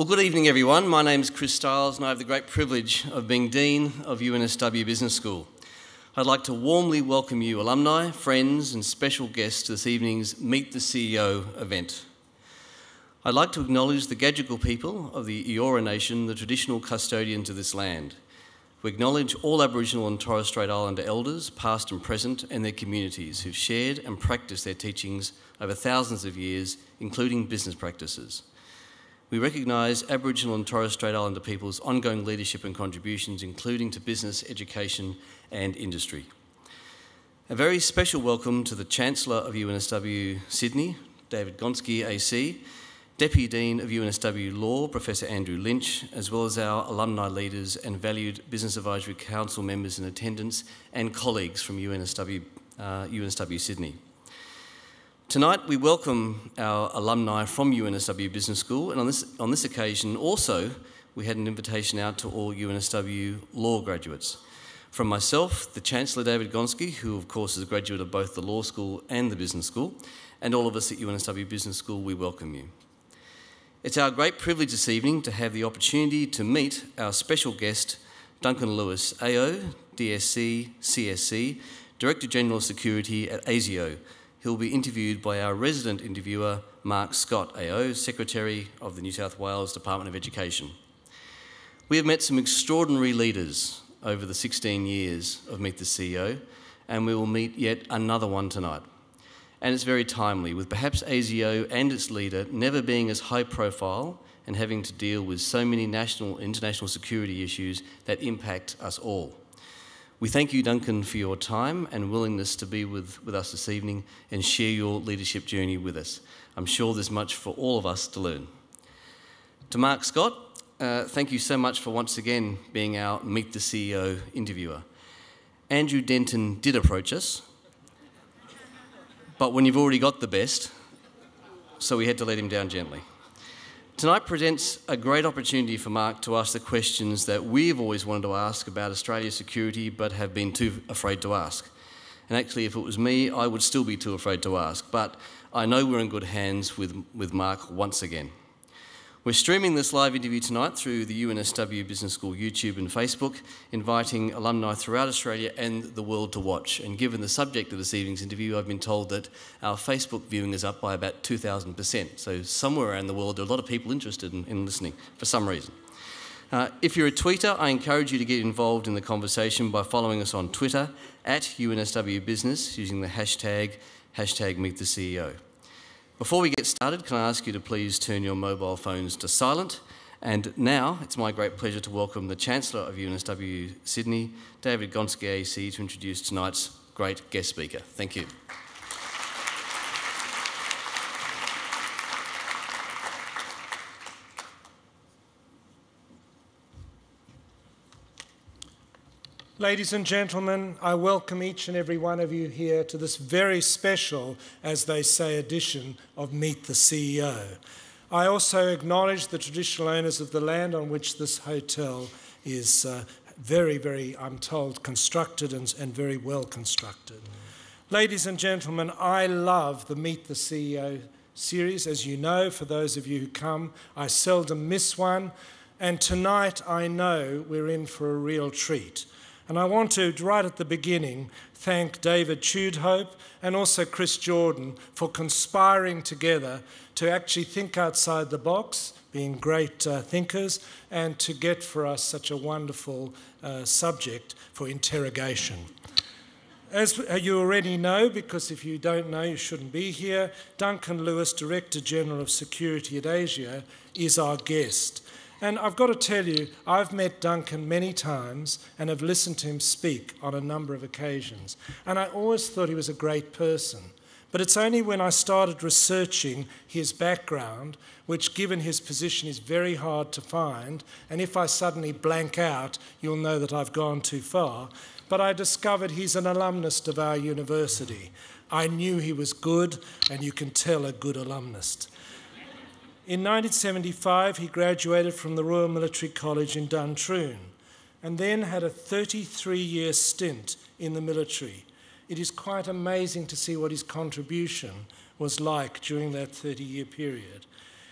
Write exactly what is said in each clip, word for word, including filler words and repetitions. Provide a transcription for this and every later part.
Well, good evening, everyone. My name is Chris Stiles, and I have the great privilege of being Dean of U N S W Business School. I'd like to warmly welcome you, alumni, friends, and special guests to this evening's Meet the C E O event. I'd like to acknowledge the Gadigal people of the Eora Nation, the traditional custodians of this land. We acknowledge all Aboriginal and Torres Strait Islander elders, past and present, and their communities who've shared and practiced their teachings over thousands of years, including business practices. We recognise Aboriginal and Torres Strait Islander people's ongoing leadership and contributions, including to business, education and industry. A very special welcome to the Chancellor of U N S W Sydney, David Gonski A C, Deputy Dean of U N S W Law, Professor Andrew Lynch, as well as our alumni leaders and valued Business Advisory Council members in attendance and colleagues from U N S W, uh, U N S W Sydney. Tonight we welcome our alumni from U N S W Business School, and on this, on this occasion also we had an invitation out to all U N S W law graduates. From myself, the Chancellor David Gonski, who of course is a graduate of both the law school and the business school, and all of us at U N S W Business School, we welcome you. It's our great privilege this evening to have the opportunity to meet our special guest, Duncan Lewis, A O, D S C, C S C, Director General of Security at ASIO. He'll be interviewed by our resident interviewer, Mark Scott, A O, Secretary of the New South Wales Department of Education. We have met some extraordinary leaders over the sixteen years of Meet the C E O, and we will meet yet another one tonight. And it's very timely, with perhaps ASIO and its leader never being as high profile and having to deal with so many national and international security issues that impact us all. We thank you, Duncan, for your time and willingness to be with, with us this evening and share your leadership journey with us. I'm sure there's much for all of us to learn. To Mark Scott, uh, thank you so much for once again being our Meet the C E O interviewer. Andrew Denton did approach us, but when you've already got the best, so we had to let him down gently. Tonight presents a great opportunity for Mark to ask the questions that we've always wanted to ask about Australia's security but have been too afraid to ask. And actually, if it was me, I would still be too afraid to ask, but I know we're in good hands with, with Mark once again. We're streaming this live interview tonight through the U N S W Business School YouTube and Facebook, inviting alumni throughout Australia and the world to watch. And given the subject of this evening's interview, I've been told that our Facebook viewing is up by about two thousand percent. So somewhere around the world, there are a lot of people interested in, in listening for some reason. Uh, if you're a tweeter, I encourage you to get involved in the conversation by following us on Twitter at U N S W Business using the hashtag, hashtag Meet the C E O. Before we get started, can I ask you to please turn your mobile phones to silent? And now, it's my great pleasure to welcome the Chancellor of U N S W Sydney, David Gonski A C, to introduce tonight's great guest speaker. Thank you. Ladies and gentlemen, I welcome each and every one of you here to this very special, as they say, edition of Meet the C E O. I also acknowledge the traditional owners of the land on which this hotel is uh, very, very, I'm told, constructed and, and very well constructed. Ladies and gentlemen, I love the Meet the C E O series. As you know, for those of you who come, I seldom miss one. And tonight, I know we're in for a real treat. And I want to, right at the beginning, thank David Tudhope and also Chris Jordan for conspiring together to actually think outside the box, being great uh, thinkers, and to get for us such a wonderful uh, subject for interrogation. As you already know, because if you don't know, you shouldn't be here, Duncan Lewis, Director General of Security at ASIO, is our guest. And I've got to tell you, I've met Duncan many times and have listened to him speak on a number of occasions. And I always thought he was a great person. But it's only when I started researching his background, which given his position is very hard to find, and if I suddenly blank out, you'll know that I've gone too far, but I discovered he's an alumnus of our university. I knew he was good, and you can tell a good alumnus. In nineteen seventy-five, he graduated from the Royal Military College in Duntroon and then had a thirty-three year stint in the military. It is quite amazing to see what his contribution was like during that thirty year period.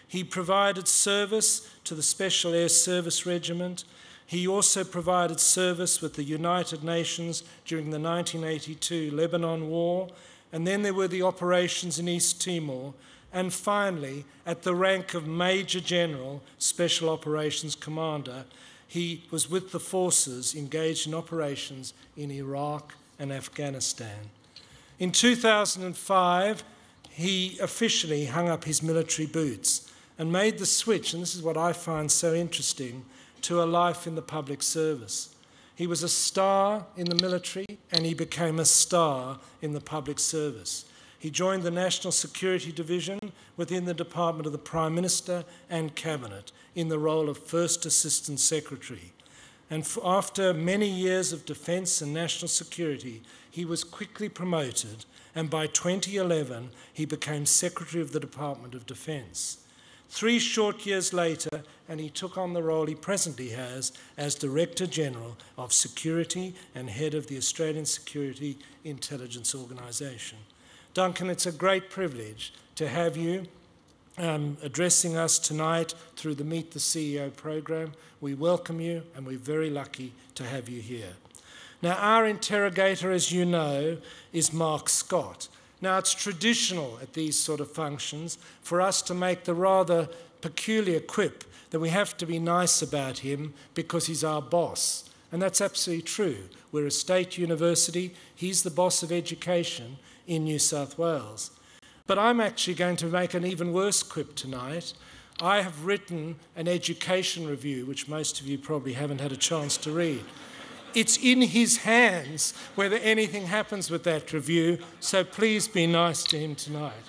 He provided service to the Special Air Service Regiment. He also provided service with the United Nations during the nineteen eighty-two Lebanon War, and then there were the operations in East Timor, and finally, at the rank of Major General, Special Operations Commander, he was with the forces engaged in operations in Iraq and Afghanistan. In two thousand five, he officially hung up his military boots and made the switch, and this is what I find so interesting, to a life in the public service. He was a star in the military and he became a star in the public service. He joined the National Security Division within the Department of the Prime Minister and Cabinet in the role of First Assistant Secretary. And after many years of defence and national security, he was quickly promoted, and by twenty eleven he became Secretary of the Department of Defence. Three short years later, and he took on the role he presently has as Director General of Security and Head of the Australian Security Intelligence Organisation. Duncan, it's a great privilege to have you um, addressing us tonight through the Meet the C E O program. We welcome you, and we're very lucky to have you here. Now, our interrogator, as you know, is Mark Scott. Now, it's traditional at these sort of functions for us to make the rather peculiar quip that we have to be nice about him because he's our boss. And that's absolutely true. We're a state university. He's the boss of education in New South Wales. But I'm actually going to make an even worse quip tonight. I have written an education review, which most of you probably haven't had a chance to read. It's in his hands whether anything happens with that review, so please be nice to him tonight.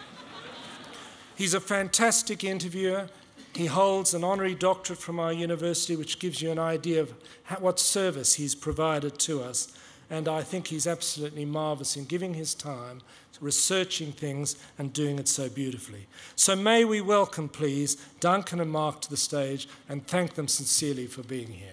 He's a fantastic interviewer. He holds an honorary doctorate from our university, which gives you an idea of how, what service he's provided to us. And I think he's absolutely marvellous in giving his time, researching things and doing it so beautifully. So may we welcome, please, Duncan and Mark to the stage and thank them sincerely for being here.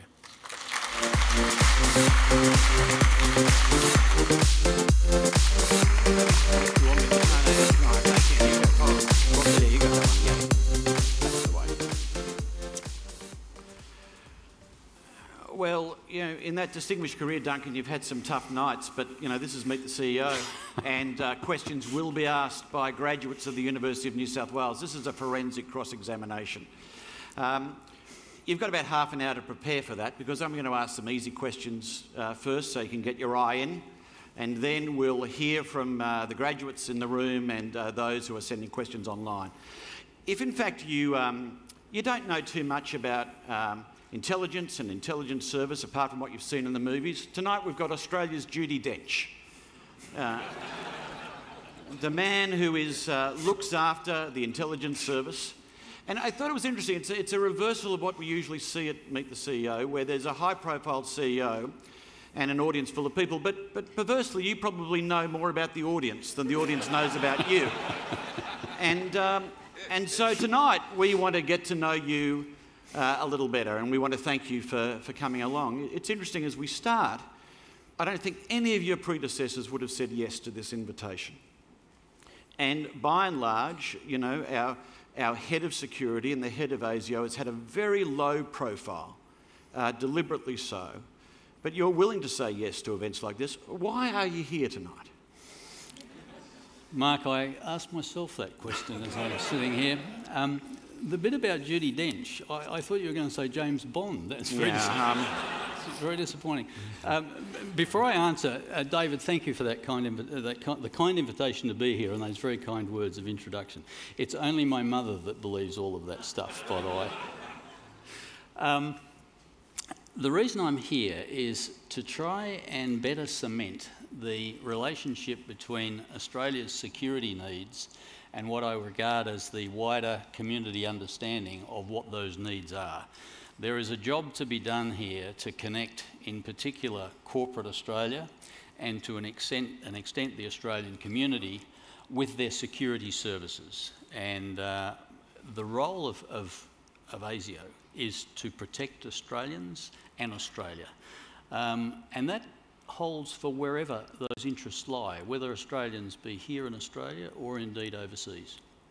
Well, you know, in that distinguished career, Duncan, you've had some tough nights, but, you know, this is Meet the C E O, and uh, questions will be asked by graduates of the University of New South Wales. This is a forensic cross-examination. Um, you've got about half an hour to prepare for that, because I'm going to ask some easy questions uh, first, so you can get your eye in, and then we'll hear from uh, the graduates in the room and uh, those who are sending questions online. If, in fact, you, um, you don't know too much about um, intelligence and intelligence service, apart from what you've seen in the movies, tonight we've got Australia's Judi Dench. Uh, the man who is, uh, looks after the intelligence service. And I thought it was interesting, it's a, it's a reversal of what we usually see at Meet the C E O, where there's a high-profile C E O and an audience full of people, but, but perversely you probably know more about the audience than the audience knows about you. And, um, and so tonight we want to get to know you Uh, a little better, and we want to thank you for, for coming along. It's interesting, as we start, I don't think any of your predecessors would have said yes to this invitation. And by and large, you know, our, our head of security and the head of ASIO has had a very low profile, uh, deliberately so. But you're willing to say yes to events like this. Why are you here tonight? Mark, I asked myself that question as I was sitting here. Um, The bit about Judi Dench, I, I thought you were going to say James Bond. That's very, yeah, dis um, very disappointing. Um, before I answer, uh, David, thank you for that kind, uh, that ki the kind invitation to be here and those very kind words of introduction. It's only my mother that believes all of that stuff, by the way. Um, the reason I'm here is to try and better cement the relationship between Australia's security needs and what I regard as the wider community understanding of what those needs are. There is a job to be done here to connect, in particular, corporate Australia and to an extent, an extent the Australian community with their security services. And uh, the role of, of, of ASIO is to protect Australians and Australia. Um, and that holds for wherever those interests lie, whether Australians be here in Australia or indeed overseas.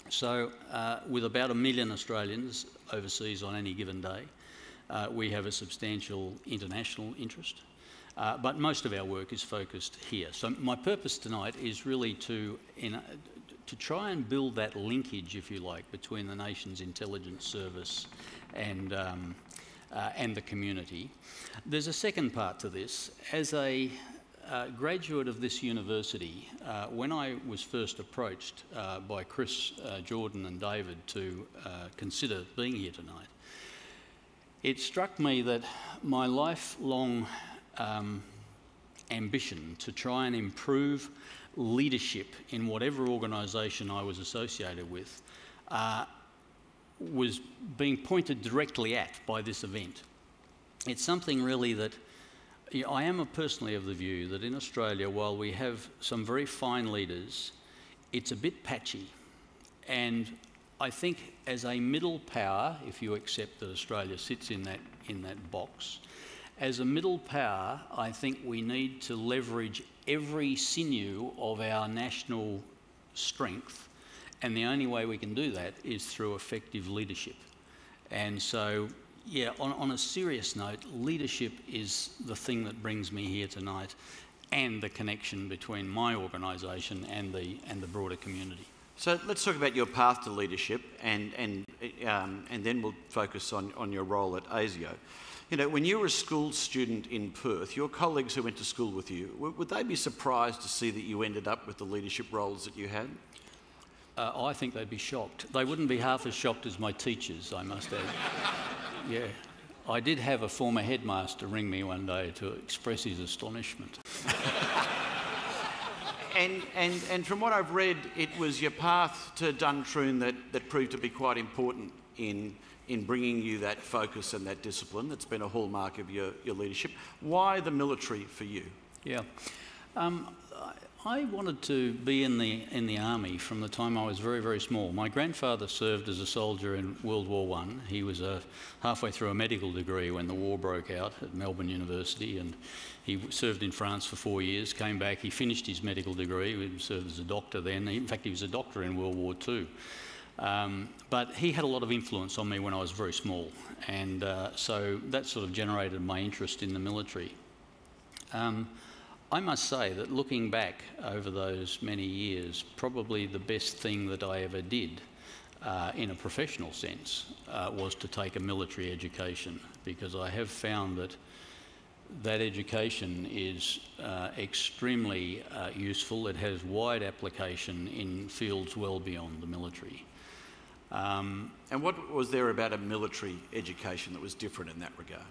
So uh, with about a million Australians overseas on any given day, uh, we have a substantial international interest. Uh, but most of our work is focused here. So my purpose tonight is really to, in, to try and build that linkage, if you like, between the nation's intelligence service and, um, uh, and the community. There's a second part to this. As a uh, graduate of this university, uh, when I was first approached uh, by Chris, uh, Jordan and David to uh, consider being here tonight, it struck me that my lifelong Um, ambition to try and improve leadership in whatever organisation I was associated with uh, was being pointed directly at by this event. It's something really that you know, I am personally of the view that in Australia, while we have some very fine leaders, it's a bit patchy. And I think as a middle power, if you accept that Australia sits in that, in that box, as a middle power, I think we need to leverage every sinew of our national strength, and the only way we can do that is through effective leadership. And so, yeah, on, on a serious note, leadership is the thing that brings me here tonight, and the connection between my organisation and the, and the broader community. So let's talk about your path to leadership, and, and, um, and then we'll focus on, on your role at ASIO. You know, when you were a school student in Perth, your colleagues who went to school with you, would they be surprised to see that you ended up with the leadership roles that you had? Uh, I think they'd be shocked. They wouldn't be half as shocked as my teachers, I must add. Yeah. I did have a former headmaster ring me one day to express his astonishment. and, and, and from what I've read, it was your path to Duncan that, that proved to be quite important in in bringing you that focus and that discipline that's been a hallmark of your, your leadership. Why the military for you? Yeah. Um, I wanted to be in the, in the army from the time I was very, very small. My grandfather served as a soldier in World War One. He was uh, halfway through a medical degree when the war broke out at Melbourne University, and he served in France for four years, came back, he finished his medical degree, he served as a doctor then. In fact, he was a doctor in World War Two. Um, but he had a lot of influence on me when I was very small, and uh, so that sort of generated my interest in the military. Um, I must say that looking back over those many years, probably the best thing that I ever did uh, in a professional sense uh, was to take a military education, because I have found that that education is uh, extremely uh, useful. It has wide application in fields well beyond the military. Um, and what was there about a military education that was different in that regard?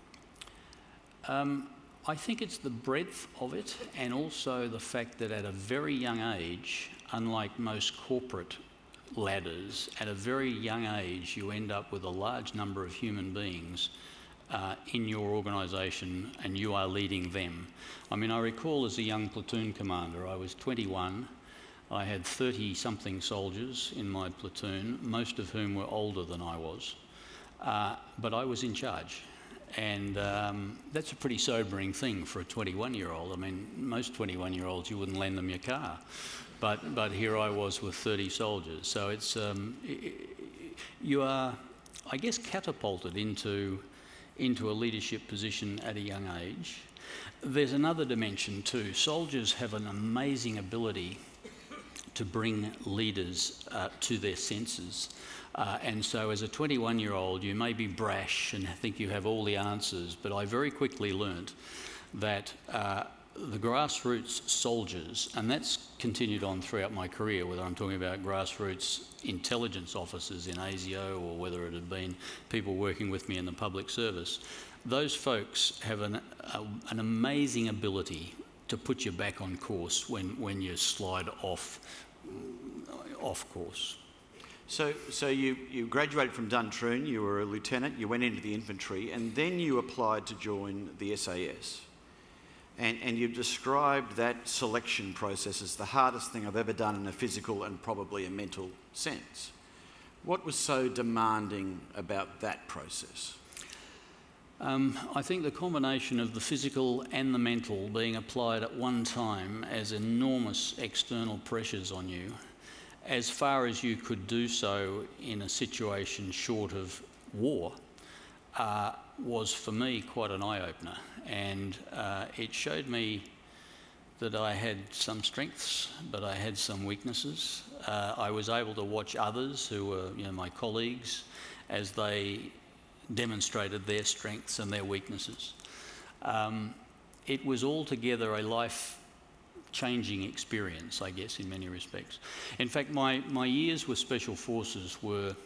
Um, I think it's the breadth of it, and also the fact that at a very young age, unlike most corporate ladders, at a very young age you end up with a large number of human beings uh, in your organisation, and you are leading them. I mean, I recall as a young platoon commander, I was twenty-one, I had thirty-something soldiers in my platoon, most of whom were older than I was, uh, but I was in charge. And um, that's a pretty sobering thing for a twenty-one-year-old. I mean, most twenty-one-year-olds, you wouldn't lend them your car. But, but here I was with thirty soldiers. So it's, um, you are, I guess, catapulted into, into a leadership position at a young age. There's another dimension too. Soldiers have an amazing ability to bring leaders uh, to their senses. Uh, and so as a twenty-one-year-old, you may be brash and think you have all the answers, but I very quickly learnt that uh, the grassroots soldiers, and that's continued on throughout my career, whether I'm talking about grassroots intelligence officers in ASIO or whether it had been people working with me in the public service, those folks have an, a, an amazing ability to put you back on course when, when you slide off, off course. So, so you, you graduated from Duncan, you were a lieutenant, you went into the infantry, and then you applied to join the S A S. And, and you described that selection process as the hardest thing I've ever done in a physical and probably a mental sense. What was so demanding about that process? Um, I think the combination of the physical and the mental being applied at one time as enormous external pressures on you, as far as you could do so in a situation short of war, uh, was for me quite an eye-opener. And uh, it showed me that I had some strengths, but I had some weaknesses. Uh, I was able to watch others who were, you know, my colleagues, as they demonstrated their strengths and their weaknesses. Um, it was altogether a life-changing experience, I guess, in many respects. In fact, my, my years with Special Forces were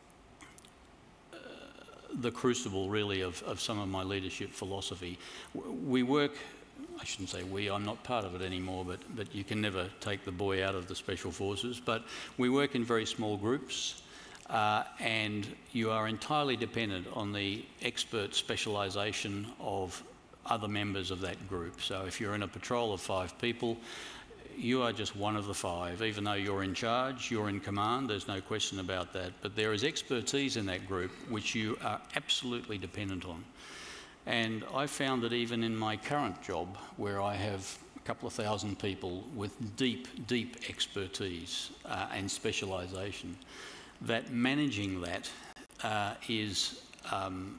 uh, the crucible, really, of, of some of my leadership philosophy. We work, I shouldn't say we, I'm not part of it anymore, but, but you can never take the boy out of the Special Forces, but we work in very small groups. Uh, and you are entirely dependent on the expert specialisation of other members of that group. So if you're in a patrol of five people, you are just one of the five. Even though you're in charge, you're in command, there's no question about that. But there is expertise in that group which you are absolutely dependent on. And I found that even in my current job, where I have a couple of thousand people with deep, deep expertise uh, and specialisation, that managing that uh, is, um,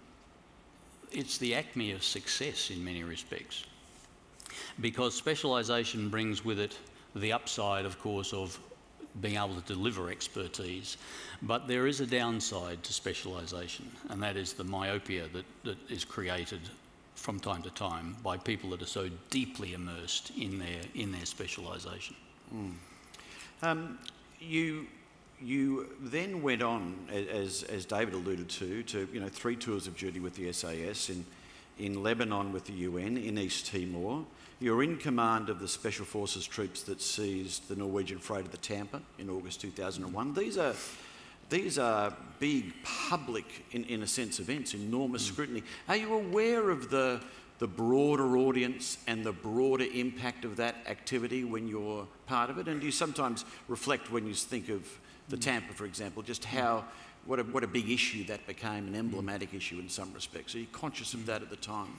it's the acme of success in many respects. Because specialisation brings with it the upside, of course, of being able to deliver expertise. But there is a downside to specialisation, and that is the myopia that, that is created from time to time by people that are so deeply immersed in their, in their specialisation. Mm. Um, you... You then went on, as, as David alluded to, to you know, three tours of duty with the S A S, in, in Lebanon with the U N, in East Timor. You were in command of the Special Forces troops that seized the Norwegian freighter the Tampa in August two thousand one. These are, these are big public, in, in a sense, events, enormous mm. scrutiny. Are you aware of the, the broader audience and the broader impact of that activity when you're part of it? And do you sometimes reflect when you think of the Tampa, for example, just how, what a, what a big issue that became, an emblematic issue in some respects? Are you conscious of that at the time?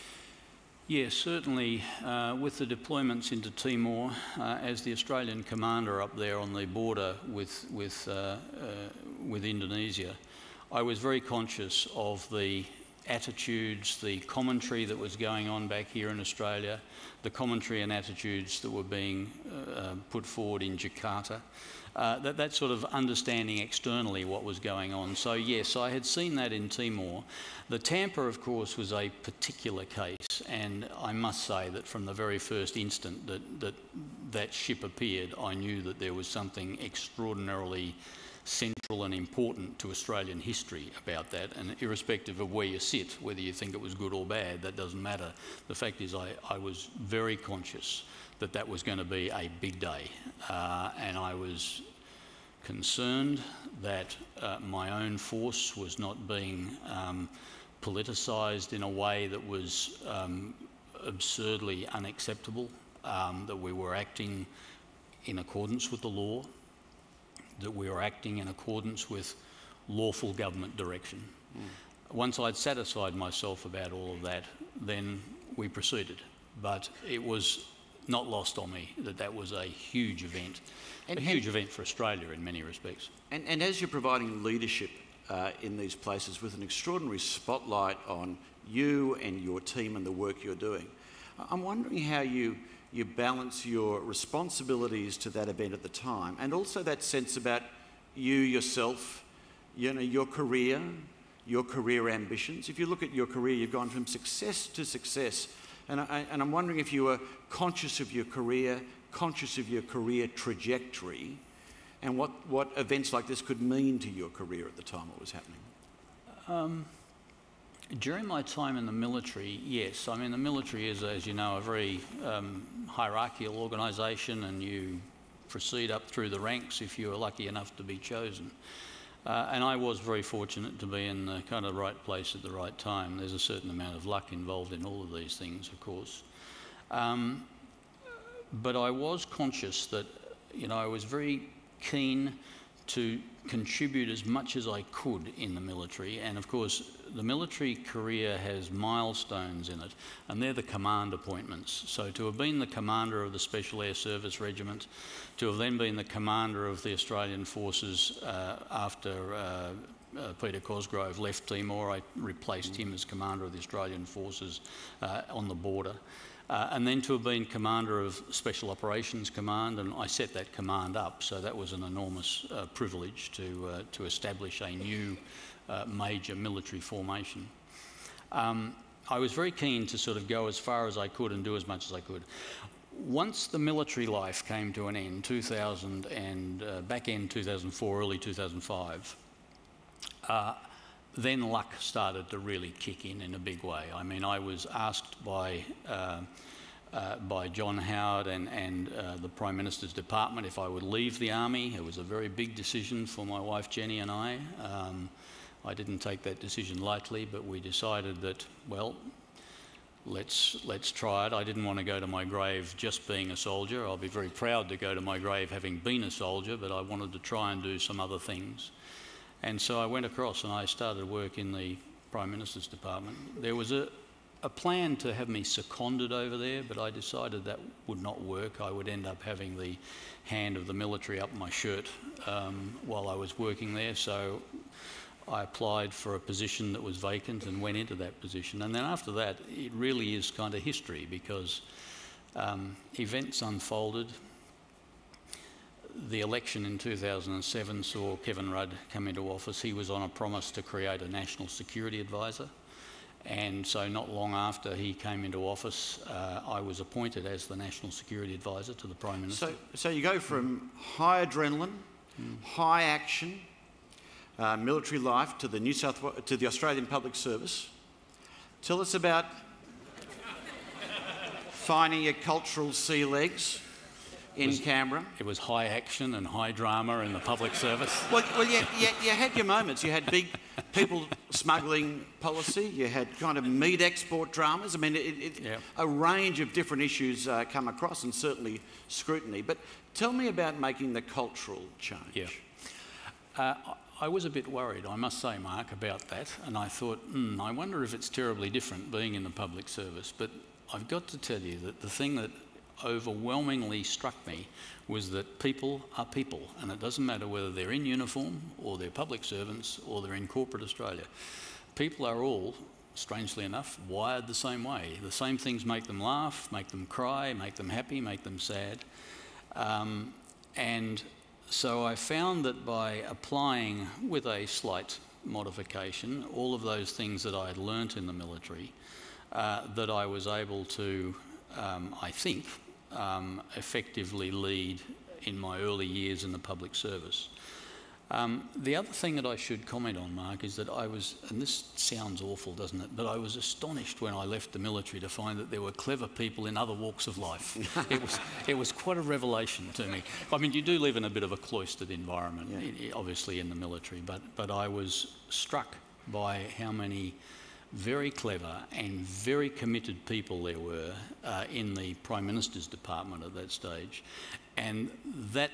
Yes, certainly. Uh, with the deployments into Timor, uh, as the Australian commander up there on the border with, with, uh, uh, with Indonesia, I was very conscious of the attitudes, the commentary that was going on back here in Australia, the commentary and attitudes that were being uh, put forward in Jakarta. Uh, that, that sort of understanding externally what was going on. So yes, I had seen that in Timor. The Tampa, of course, was a particular case, and I must say that from the very first instant that that, that ship appeared, I knew that there was something extraordinarily central and important to Australian history about that, and irrespective of where you sit, whether you think it was good or bad, that doesn't matter. The fact is I, I was very conscious that that was going to be a big day, uh, and I was concerned that uh, my own force was not being um, politicised in a way that was um, absurdly unacceptable, um, that we were acting in accordance with the law, that we were acting in accordance with lawful government direction. Mm. Once I'd satisfied myself about all of that, then we proceeded. But it was not lost on me that that was a huge event, and, a huge and, event for Australia in many respects. And, and as you're providing leadership uh, in these places with an extraordinary spotlight on you and your team and the work you're doing, I'm wondering how you, you balance your responsibilities to that event at the time and also that sense about you yourself, you know, your career, your career ambitions. If you look at your career, you've gone from success to success. And, I, and I'm wondering if you were conscious of your career, conscious of your career trajectory, and what, what events like this could mean to your career at the time it was happening. Um, during my time in the military, yes. I mean, the military is, as you know, a very um, hierarchical organisation, and you proceed up through the ranks if you are lucky enough to be chosen. Uh, and I was very fortunate to be in the kind of right place at the right time. There's a certain amount of luck involved in all of these things, of course. Um, but I was conscious that, you know, I was very keen to contribute as much as I could in the military. And of course, the military career has milestones in it, and they're the command appointments. So to have been the commander of the Special Air Service Regiment, to have then been the commander of the Australian Forces uh, after uh, uh, Peter Cosgrove left Timor, I replaced him as commander of the Australian Forces uh, on the border. Uh, and then to have been commander of Special Operations Command, and I set that command up, so that was an enormous uh, privilege to, uh, to establish a new uh, major military formation. Um, I was very keen to sort of go as far as I could and do as much as I could. Once the military life came to an end, two thousand and uh, back end two thousand four, early two thousand five, uh, then luck started to really kick in in a big way. I mean, I was asked by uh, uh, by John Howard and, and uh, the Prime Minister's Department if I would leave the Army. It was a very big decision for my wife Jenny and I. Um, I didn't take that decision lightly, but we decided that, well, let's, let's try it. I didn't want to go to my grave just being a soldier. I'll be very proud to go to my grave having been a soldier, but I wanted to try and do some other things. And so I went across and I started work in the Prime Minister's Department. There was a, a plan to have me seconded over there, but I decided that would not work. I would end up having the hand of the military up my shirt um, while I was working there. So I applied for a position that was vacant and went into that position. And then after that, it really is kind of history, because um, events unfolded. The election in two thousand seven saw Kevin Rudd come into office. He was on a promise to create a national security advisor. And so not long after he came into office, uh, I was appointed as the national security advisor to the Prime Minister. So, so you go from high adrenaline, mm. high action, uh, military life to the New South to the Australian Public Service. Tell us about finding your cultural sea legs in was, Canberra. It was high action and high drama in the public service. Well, well you, you, you had your moments. You had big people smuggling policy. You had kind of meat export dramas. I mean, it, it, yeah. a range of different issues uh, come across, and certainly scrutiny. But tell me about making the cultural change. Yeah. Uh, I was a bit worried, I must say, Mark, about that. And I thought, hmm, I wonder if it's terribly different being in the public service. But I've got to tell you that the thing that overwhelmingly struck me was that people are people, and it doesn't matter whether they're in uniform or they're public servants or they're in corporate Australia. People are all, strangely enough, wired the same way. The same things make them laugh, make them cry, make them happy, make them sad. Um, and so I found that by applying, with a slight modification, all of those things that I had learnt in the military, uh, that I was able to, um, I think, Um, effectively lead in my early years in the public service. Um, the other thing that I should comment on, Mark, is that I was, and this sounds awful, doesn't it, but I was astonished when I left the military to find that there were clever people in other walks of life. It was, it was quite a revelation to me. I mean, you do live in a bit of a cloistered environment, yeah. obviously in the military, but, but I was struck by how many very clever and very committed people there were uh, in the Prime Minister's Department at that stage. And that,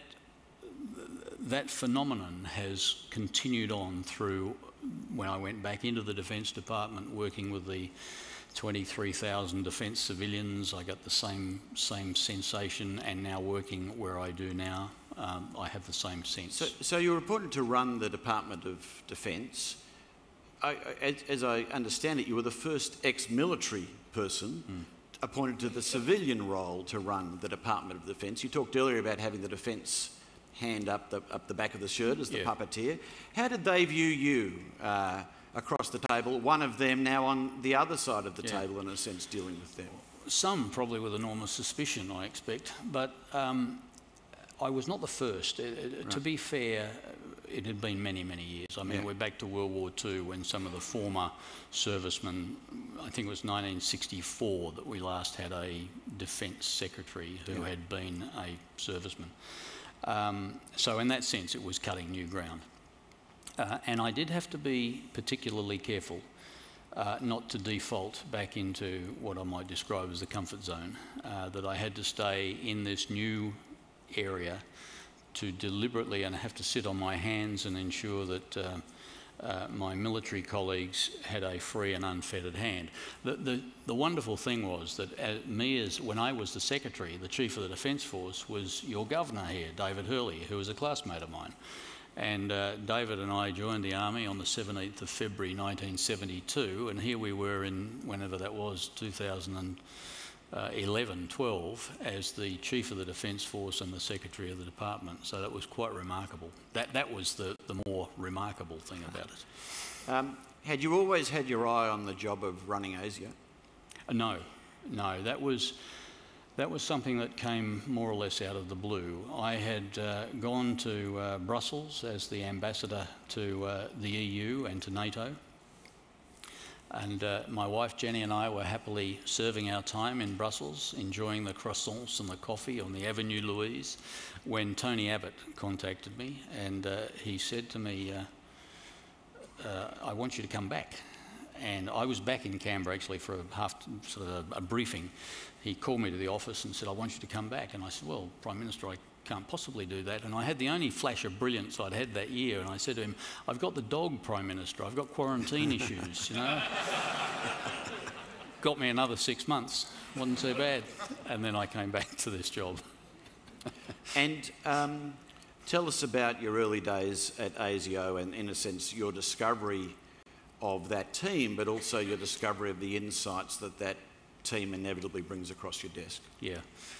that phenomenon has continued on through when I went back into the Defence Department working with the twenty-three thousand defence civilians. I got the same, same sensation, and now working where I do now, um, I have the same sense. So, so you were appointed to run the Department of Defence. I, as, as I understand it, you were the first ex-military person mm. appointed to the civilian role to run the Department of Defence. You talked earlier about having the defence hand up the, up the back of the shirt as the yeah. puppeteer. How did they view you uh, across the table, one of them now on the other side of the yeah. table, in a sense, dealing with them? Some probably with enormous suspicion, I expect, but um, I was not the first. It, it, right. To be fair, it had been many, many years. I mean, yeah. we're back to World War Two when some of the former servicemen, I think it was nineteen sixty-four that we last had a Defence Secretary who yeah. had been a serviceman. Um, so in that sense, it was cutting new ground. Uh, and I did have to be particularly careful uh, not to default back into what I might describe as the comfort zone, uh, that I had to stay in this new area to deliberately, and I have to sit on my hands and ensure that uh, uh, my military colleagues had a free and unfettered hand. The, the, the wonderful thing was that uh, me, as when I was the Secretary, the Chief of the Defence Force was your governor here, David Hurley, who was a classmate of mine. And uh, David and I joined the Army on the seventeenth of February nineteen seventy-two, and here we were in, whenever that was, two thousand eleven, twelve, as the Chief of the Defence Force and the Secretary of the Department. So that was quite remarkable. That, that was the, the more remarkable thing about it. Um, had you always had your eye on the job of running ASIO? Uh, no, no, that was... That was something that came more or less out of the blue. I had uh, gone to uh, Brussels as the ambassador to uh, the E U and to NATO. And uh, my wife Jenny and I were happily serving our time in Brussels, enjoying the croissants and the coffee on the Avenue Louise, when Tony Abbott contacted me, and uh, he said to me, uh, uh, I want you to come back. And I was back in Canberra actually for a half, sort of a, a briefing. He called me to the office and said, I want you to come back. And I said, well, Prime Minister, I can't possibly do that. And I had the only flash of brilliance I'd had that year. And I said to him, I've got the dog, Prime Minister. I've got quarantine issues, you know. Got me another six months. Wasn't too bad. And then I came back to this job. And um, tell us about your early days at ASIO and, in a sense, your discovery of that team, but also your discovery of the insights that that team inevitably brings across your desk. Yeah.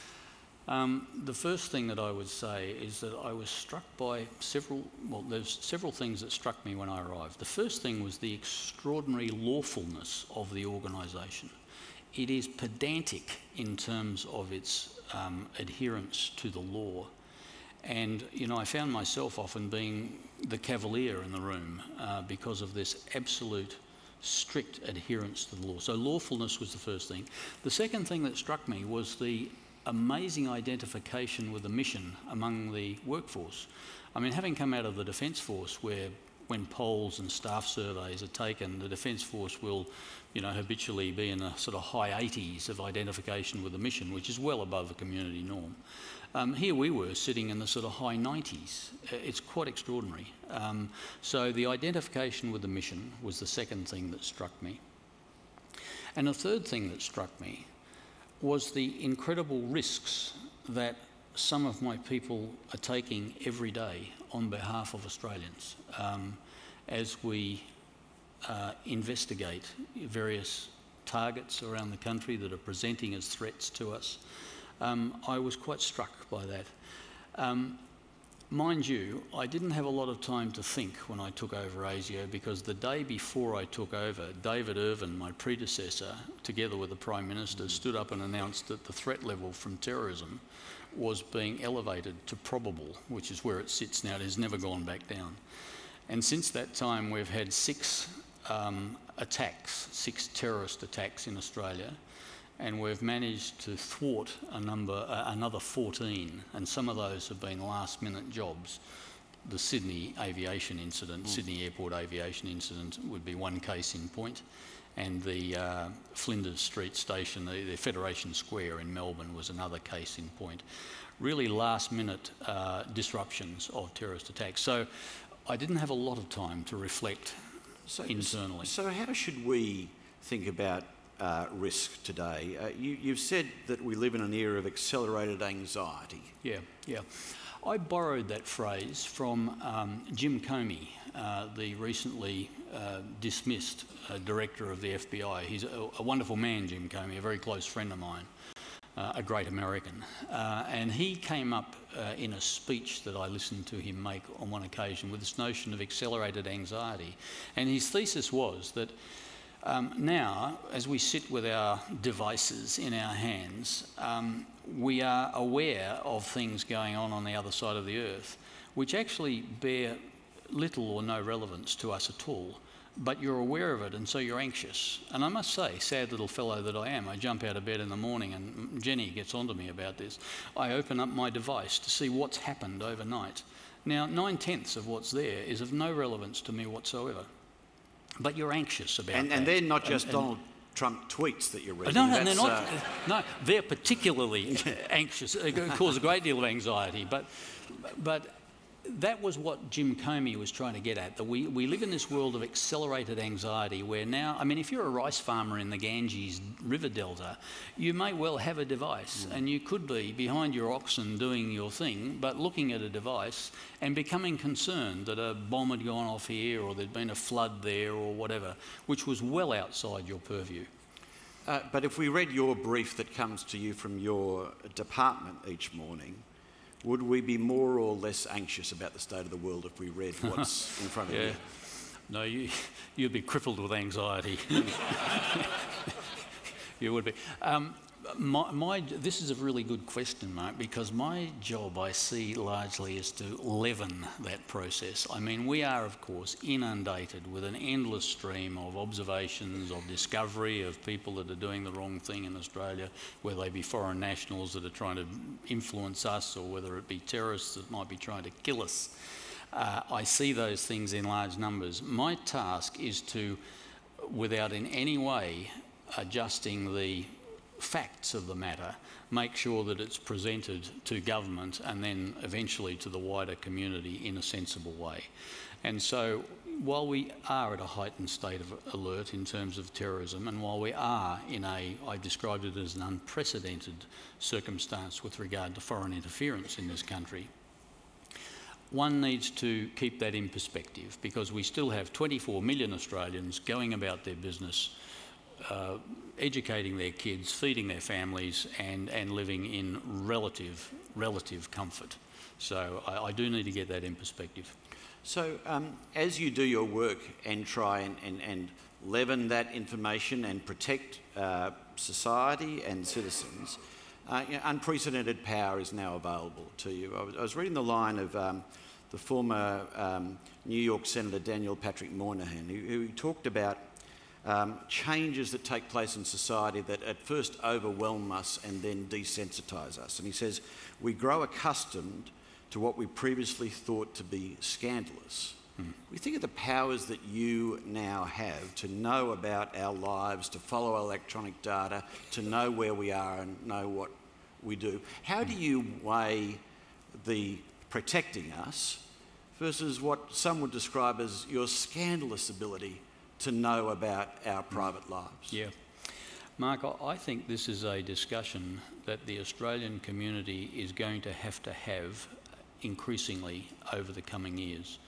Um, the first thing that I would say is that I was struck by several, well, there's several things that struck me when I arrived. The first thing was the extraordinary lawfulness of the organisation. It is pedantic in terms of its um, adherence to the law. And, you know, I found myself often being the cavalier in the room uh, because of this absolute strict adherence to the law. So lawfulness was the first thing. The second thing that struck me was the amazing identification with the mission among the workforce. I mean, having come out of the Defence Force, where when polls and staff surveys are taken, the Defence Force will, you know, habitually be in a sort of high eighties of identification with the mission, which is well above the community norm. Um, here we were sitting in the sort of high nineties. It's quite extraordinary. Um, so the identification with the mission was the second thing that struck me. And the third thing that struck me was the incredible risks that some of my people are taking every day on behalf of Australians um, as we uh, investigate various targets around the country that are presenting as threats to us. Um, I was quite struck by that. Um, mind you, I didn't have a lot of time to think when I took over ASIO, because the day before I took over, David Irvin, my predecessor, together with the Prime Minister, stood up and announced that the threat level from terrorism was being elevated to probable, which is where it sits now. It has never gone back down. And since that time, we've had six um, attacks, six terrorist attacks in Australia, and we've managed to thwart a number, uh, another fourteen, and some of those have been last-minute jobs. The Sydney aviation incident, mm. Sydney Airport aviation incident would be one case in point, and the uh, Flinders Street station, the, the Federation Square in Melbourne, was another case in point. Really last-minute uh, disruptions of terrorist attacks. So I didn't have a lot of time to reflect so, internally. So how should we think about Uh, risk today? Uh, you, you've said that we live in an era of accelerated anxiety. Yeah, yeah. I borrowed that phrase from um, Jim Comey, uh, the recently uh, dismissed uh, director of the F B I. He's a, a wonderful man, Jim Comey, a very close friend of mine, uh, a great American. Uh, and he came up uh, in a speech that I listened to him make on one occasion with this notion of accelerated anxiety. And his thesis was that Um, now, as we sit with our devices in our hands, um, we are aware of things going on on the other side of the earth, which actually bear little or no relevance to us at all, but you're aware of it, and so you're anxious. And I must say, sad little fellow that I am, I jump out of bed in the morning, and Jenny gets onto me about this. I open up my device to see what's happened overnight. Now, nine-tenths of what's there is of no relevance to me whatsoever. But you're anxious about and, that. And they're not just and, Donald Trump tweets that you're reading. No, no, That's, they're not. Uh... No, they're particularly anxious. It causes a great deal of anxiety. But, but that was what Jim Comey was trying to get at. That we, we live in this world of accelerated anxiety where now, I mean, if you're a rice farmer in the Ganges River Delta, you may well have a device mm. and you could be behind your oxen doing your thing, but looking at a device and becoming concerned that a bomb had gone off here or there'd been a flood there or whatever, which was well outside your purview. Uh, but if we read your brief that comes to you from your department each morning, would we be more or less anxious about the state of the world if we read what's in front of yeah. you? No, you, you'd be crippled with anxiety. You would be. Um, my, my, this is a really good question, Mark, because my job, I see, largely is to leaven that process. I mean, we are, of course, inundated with an endless stream of observations, of discovery of people that are doing the wrong thing in Australia, whether they be foreign nationals that are trying to influence us or whether it be terrorists that might be trying to kill us. Uh, I see those things in large numbers. My task is to, without in any way adjusting the facts of the matter, make sure that it's presented to government and then eventually to the wider community in a sensible way. And so while we are at a heightened state of alert in terms of terrorism, and while we are in a, I described it as an unprecedented circumstance with regard to foreign interference in this country, one needs to keep that in perspective, because we still have twenty-four million Australians going about their business, uh, educating their kids, feeding their families, and, and living in relative, relative comfort. So I, I do need to get that in perspective. So um, as you do your work and try and, and, and leaven that information and protect uh, society and citizens, uh, you know, unprecedented power is now available to you. I was, I was reading the line of um, the former um, New York Senator Daniel Patrick Moynihan, who, who talked about um, changes that take place in society that at first overwhelm us and then desensitise us. And he says, we grow accustomed to what we previously thought to be scandalous. Mm. We think of the powers that you now have to know about our lives, to follow our electronic data, to know where we are and know what we do. How do you weigh the protecting us versus what some would describe as your scandalous ability to know about our private lives? Yeah. Mark, I think this is a discussion that the Australian community is going to have to have increasingly over the coming years.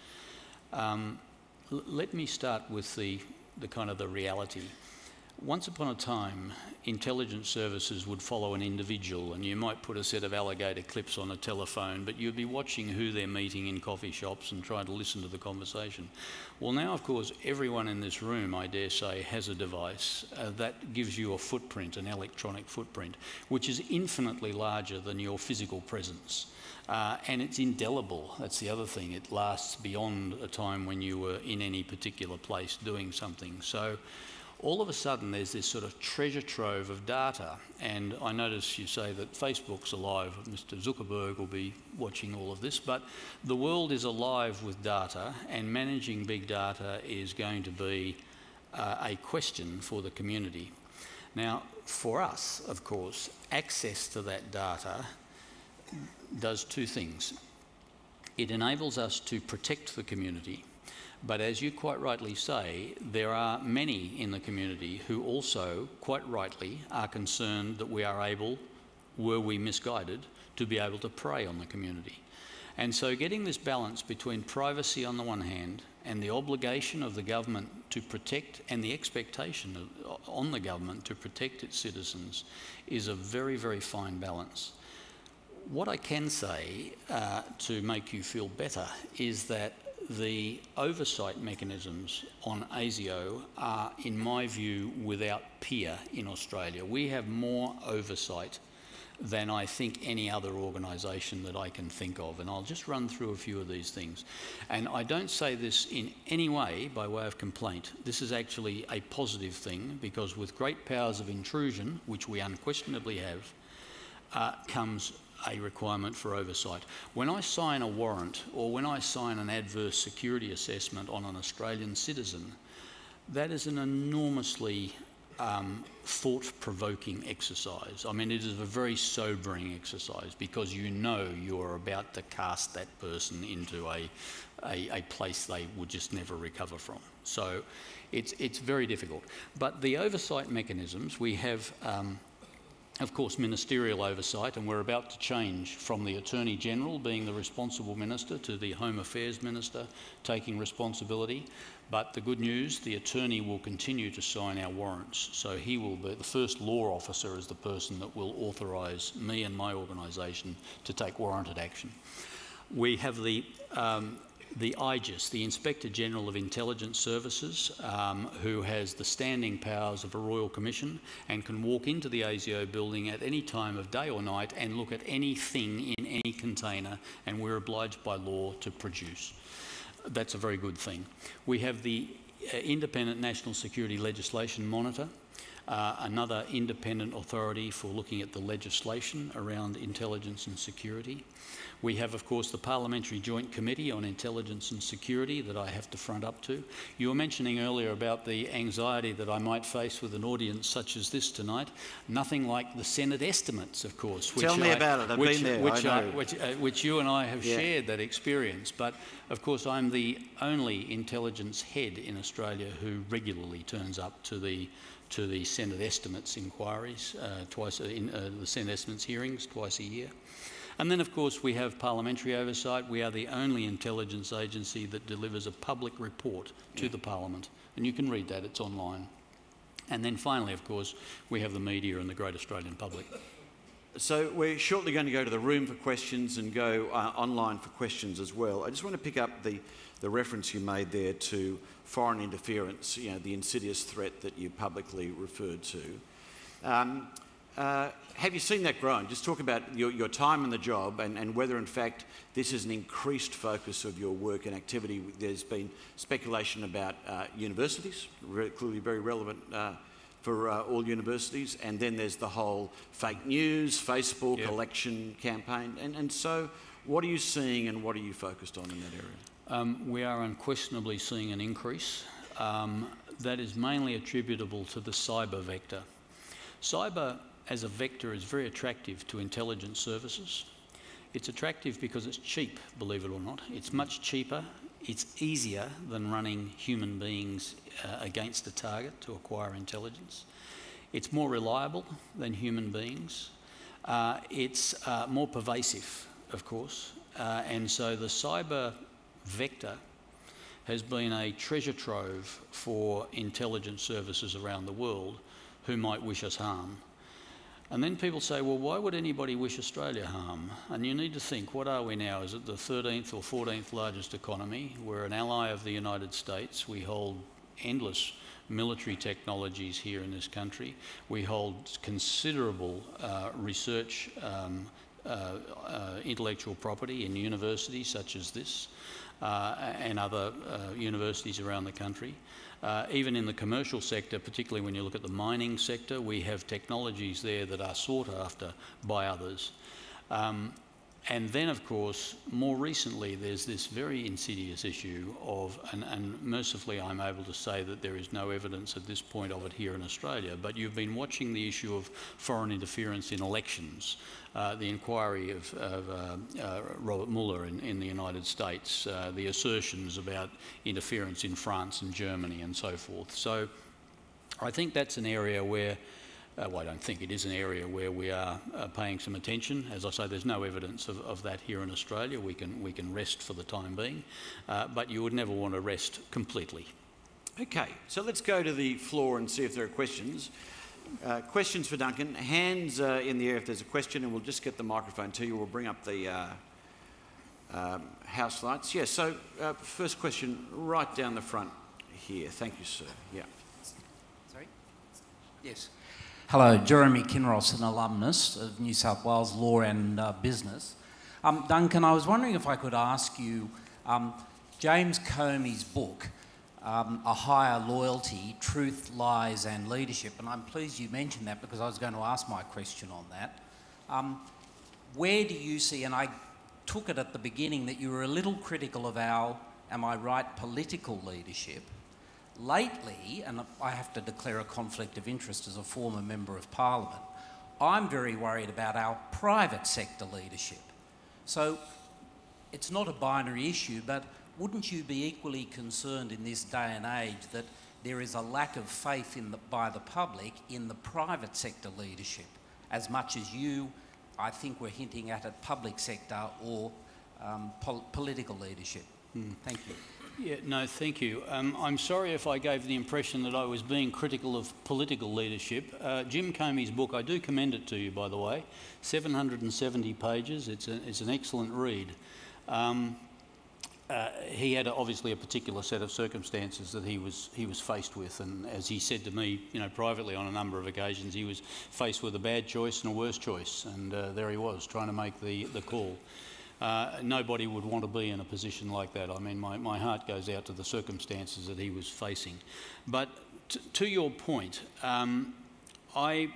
Um, l- let me start with the, the kind of the reality. Once upon a time, intelligence services would follow an individual, and you might put a set of alligator clips on a telephone, but you'd be watching who they're meeting in coffee shops and trying to listen to the conversation. Well, now, of course, everyone in this room, I dare say, has a device uh, that gives you a footprint, an electronic footprint, which is infinitely larger than your physical presence. Uh, and it's indelible. That's the other thing. It lasts beyond a time when you were in any particular place doing something. So all of a sudden there's this sort of treasure trove of data. And I notice you say that Facebook's alive. Mister Zuckerberg will be watching all of this. But the world is alive with data, and managing big data is going to be uh, a question for the community. Now, for us, of course, access to that data does two things. It enables us to protect the community, but as you quite rightly say, there are many in the community who also, quite rightly, are concerned that we are able, were we misguided, to be able to prey on the community. And so getting this balance between privacy on the one hand and the obligation of the government to protect, and the expectation of, on the government to protect its citizens, is a very, very fine balance. What I can say uh, to make you feel better is that the oversight mechanisms on ASIO are, in my view, without peer in Australia. We have more oversight than I think any other organisation that I can think of, and I'll just run through a few of these things. And I don't say this in any way by way of complaint. This is actually a positive thing, because with great powers of intrusion, which we unquestionably have, uh, comes a requirement for oversight. When I sign a warrant, or when I sign an adverse security assessment on an Australian citizen, that is an enormously um, thought-provoking exercise. I mean, it is a very sobering exercise because you know you're about to cast that person into a, a, a place they would just never recover from. So it's, it's very difficult. But the oversight mechanisms, we have, um, of course, ministerial oversight, and we're about to change from the Attorney General being the responsible minister to the Home Affairs Minister taking responsibility. But the good news, the Attorney will continue to sign our warrants. So he will be, the first law officer is the person that will authorise me and my organisation to take warranted action. We have the, um, the I G I S, the Inspector General of Intelligence Services, um, who has the standing powers of a Royal Commission and can walk into the ASIO building at any time of day or night and look at anything in any container, and we're obliged by law to produce. That's a very good thing. We have the uh, Independent National Security Legislation Monitor, uh, another independent authority for looking at the legislation around intelligence and security. We have, of course, the Parliamentary Joint Committee on Intelligence and Security that I have to front up to. You were mentioning earlier about the anxiety that I might face with an audience such as this tonight. Nothing like the Senate estimates, of course. Which Tell me I, about it. I've which, been there. Which, I I, know. which, uh, which you and I have yeah. shared that experience. But, of course, I'm the only intelligence head in Australia who regularly turns up to the to the Senate estimates inquiries, uh, twice in uh, the Senate estimates hearings twice a year. And then, of course, we have parliamentary oversight. We are the only intelligence agency that delivers a public report to yeah. the Parliament. And you can read that, it's online. And then finally, of course, we have the media and the great Australian public. So we're shortly going to go to the room for questions and go uh, online for questions as well. I just want to pick up the, the reference you made there to foreign interference, you know, the insidious threat that you publicly referred to. Um, Uh, have you seen that growing? Just talk about your, your time in the job and, and whether, in fact, this is an increased focus of your work and activity. There's been speculation about uh, universities, very, clearly very relevant uh, for uh, all universities, and then there's the whole fake news, Facebook, yep. election campaign. And, and so what are you seeing and what are you focused on in that area? Um, we are unquestionably seeing an increase. Um, that is mainly attributable to the cyber vector. Cyber as a vector is very attractive to intelligence services. It's attractive because it's cheap, believe it or not. It's much cheaper. It's easier than running human beings uh, against a target to acquire intelligence. It's more reliable than human beings. Uh, it's uh, more pervasive, of course. Uh, and so the cyber vector has been a treasure trove for intelligence services around the world who might wish us harm. And then people say, well, why would anybody wish Australia harm? And you need to think, what are we now? Is it the thirteenth or fourteenth largest economy? We're an ally of the United States. We hold endless military technologies here in this country. We hold considerable uh, research, um, uh, uh, intellectual property in universities such as this uh, and other uh, universities around the country. Uh, even in the commercial sector, particularly when you look at the mining sector, we have technologies there that are sought after by others. Um, and then, of course, more recently, there's this very insidious issue of, and, and mercifully I'm able to say that there is no evidence at this point of it here in Australia, but you've been watching the issue of foreign interference in elections, uh, the inquiry of, of uh, uh, Robert Mueller in, in the United States, uh, the assertions about interference in France and Germany and so forth. So I think that's an area where Uh, well, I don't think it is an area where we are uh, paying some attention. As I say, there's no evidence of, of that here in Australia. We can, we can rest for the time being, uh, but you would never want to rest completely. Okay, so let's go to the floor and see if there are questions. Uh, questions for Duncan. Hands uh, in the air if there's a question, and we'll just get the microphone to you. We'll bring up the uh, um, house lights. Yes, yeah, so uh, first question right down the front here. Thank you, sir. Yeah. Sorry? Yes. Hello, Jeremy Kinross, an alumnus of New South Wales Law and uh, Business. Um, Duncan, I was wondering if I could ask you, um, James Comey's book, um, A Higher Loyalty, Truth, Lies and Leadership, and I'm pleased you mentioned that because I was going to ask my question on that. Um, where do you see, and I took it at the beginning that you were a little critical of our, am I right, political leadership, lately, and I have to declare a conflict of interest as a former Member of Parliament, I'm very worried about our private sector leadership. So it's not a binary issue, but wouldn't you be equally concerned in this day and age that there is a lack of faith in the, by the public in the private sector leadership, as much as you, I think, were hinting at at public sector or um, pol political leadership? Mm. Thank you. Yeah, no, thank you. Um, I'm sorry if I gave the impression that I was being critical of political leadership. Uh, Jim Comey's book, I do commend it to you, by the way, seven hundred seventy pages. It's, a, it's an excellent read. Um, uh, he had a, obviously a particular set of circumstances that he was he was faced with, and as he said to me, you know, privately on a number of occasions, he was faced with a bad choice and a worse choice, and uh, there he was trying to make the the call. Uh, nobody would want to be in a position like that. I mean, my, my heart goes out to the circumstances that he was facing. But t to your point, um, I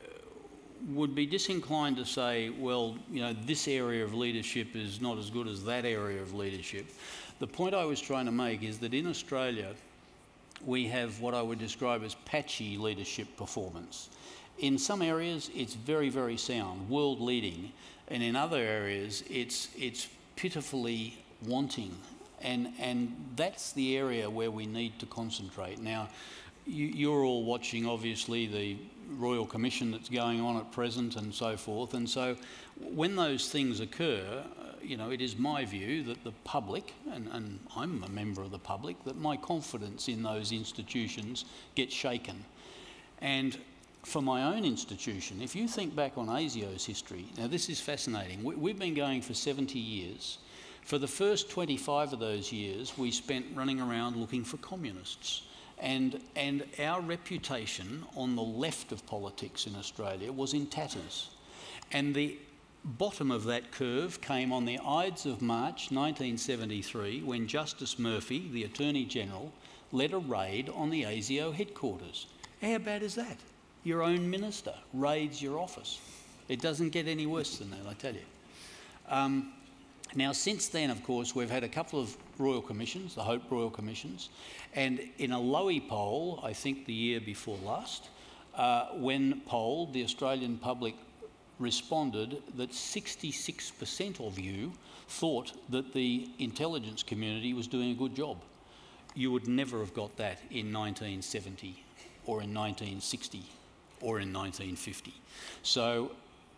would be disinclined to say, well, you know, this area of leadership is not as good as that area of leadership. The point I was trying to make is that in Australia, we have what I would describe as patchy leadership performance. In some areas, it's very, very sound, world leading. And in other areas, it's, it's pitifully wanting. And, and that's the area where we need to concentrate. Now, you, you're all watching, obviously, the Royal Commission that's going on at present and so forth. And so when those things occur, uh, you know, it is my view that the public, and, and I'm a member of the public, that my confidence in those institutions gets shaken. And for my own institution, if you think back on ASIO's history, now this is fascinating. We, we've been going for seventy years. For the first twenty-five of those years, we spent running around looking for communists. And, and our reputation on the left of politics in Australia was in tatters. And the bottom of that curve came on the Ides of March nineteen seventy-three, when Justice Murphy, the Attorney General, led a raid on the ASIO headquarters. How bad is that? Your own minister raids your office. It doesn't get any worse than that, I tell you. Um, now, since then, of course, we've had a couple of Royal Commissions, the Hope Royal Commissions, and in a Lowy poll, I think the year before last, uh, when polled, the Australian public responded that sixty-six percent of you thought that the intelligence community was doing a good job. You would never have got that in nineteen seventy or in nineteen sixty. Or in nineteen fifty. So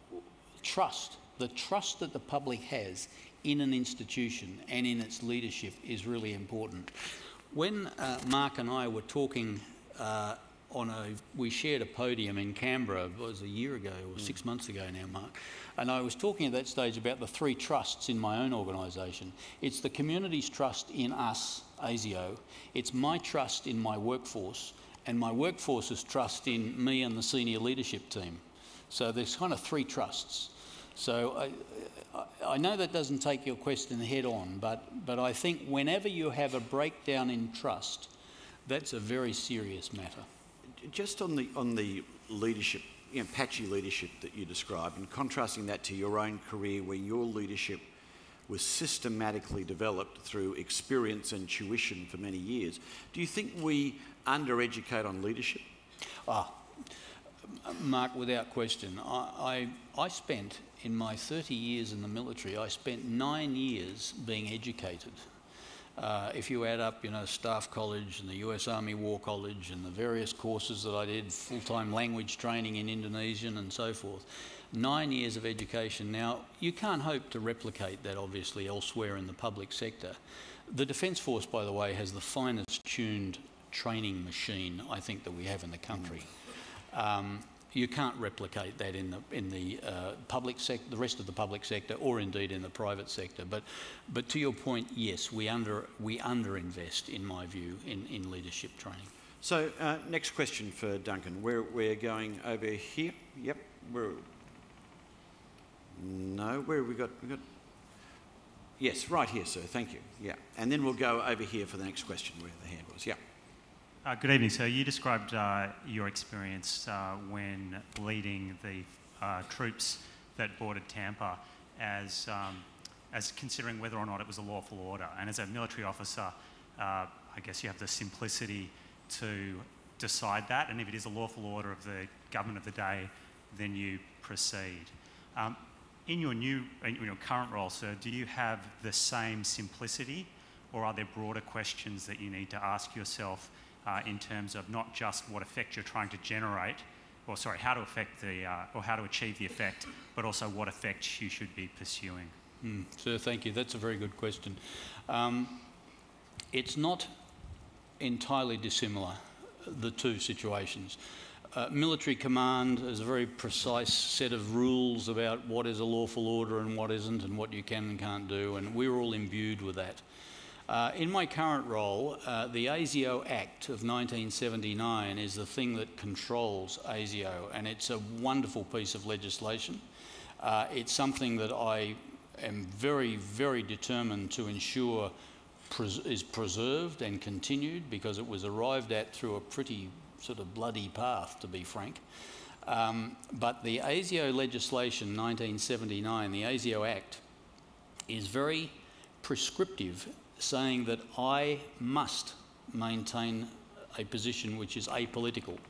trust, the trust that the public has in an institution and in its leadership is really important. When uh, Mark and I were talking uh, on a, we shared a podium in Canberra, it was a year ago or six months ago now, Mark, and I was talking at that stage about the three trusts in my own organisation. It's the community's trust in us, ASIO, it's my trust in my workforce, and my workforce's trust in me and the senior leadership team. So there's kind of three trusts. So I, I, I know that doesn't take your question head on, but, but I think whenever you have a breakdown in trust, that's a very serious matter. Just on the, on the leadership, you know, patchy leadership that you described, and contrasting that to your own career where your leadership was systematically developed through experience and tuition for many years. Do you think we undereducate on leadership? Ah, Mark, without question. I, I, I spent, in my thirty years in the military, I spent nine years being educated. Uh, if you add up, you know, Staff College and the U S Army War College and the various courses that I did, full-time language training in Indonesian and so forth, nine years of education. Now, you can't hope to replicate that, obviously, elsewhere in the public sector. The Defence Force, by the way, has the finest tuned training machine, I think, that we have in the country. Um, you can't replicate that in the, in the uh, public sector, the rest of the public sector, or indeed in the private sector. But, but to your point, yes, we under we underinvest, in my view, in, in leadership training. So, uh, next question for Duncan. We're we're going over here. Yep. We're no. Where have we got? We got. Yes, right here, sir. Thank you. Yeah, and then we'll go over here for the next question, where the hand was. Yeah. Uh, good evening, sir. You described uh, your experience uh, when leading the uh, troops that boarded Tampa as, um, as considering whether or not it was a lawful order. And as a military officer, uh, I guess you have the simplicity to decide that, and if it is a lawful order of the government of the day, then you proceed. Um, in your new, in your current role, sir, do you have the same simplicity, or are there broader questions that you need to ask yourself uh, in terms of not just what effect you're trying to generate, or sorry, how to affect the, uh, or how to achieve the effect, but also what effect you should be pursuing? Mm, sir, thank you. That's a very good question. Um, it's not entirely dissimilar, the two situations. Uh, military command has a very precise set of rules about what is a lawful order and what isn't, and what you can and can't do, and we're all imbued with that. Uh, in my current role, uh, the ASIO Act of nineteen seventy-nine is the thing that controls ASIO, and it's a wonderful piece of legislation. Uh, it's something that I am very, very determined to ensure pres is preserved and continued, because it was arrived at through a pretty sort of bloody path, to be frank. Um, but the ASIO legislation, nineteen seventy-nine, the ASIO Act, is very prescriptive, saying that I must maintain a position which is apolitical.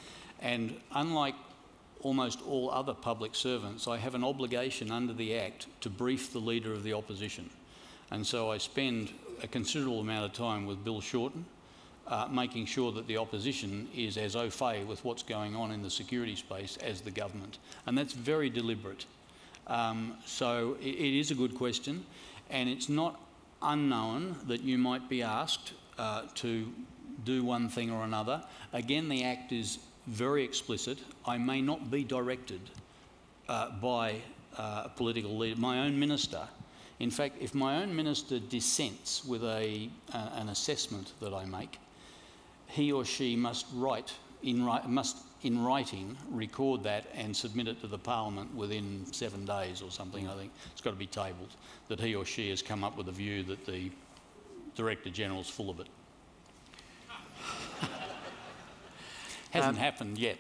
And unlike almost all other public servants, I have an obligation under the Act to brief the Leader of the Opposition. And so I spend a considerable amount of time with Bill Shorten, uh, making sure that the opposition is as au fait with what's going on in the security space as the government. And that's very deliberate. Um, so it, it is a good question, and it's not unknown that you might be asked uh, to do one thing or another. Again, the Act is very explicit. I may not be directed uh, by uh, a political leader, my own minister. In fact, if my own minister dissents with a, uh, an assessment that I make, he or she must write in, must in writing record that and submit it to the Parliament within seven days or something. I think it's got to be tabled that he or she has come up with a view that the Director General's full of it. Hasn't um, happened yet.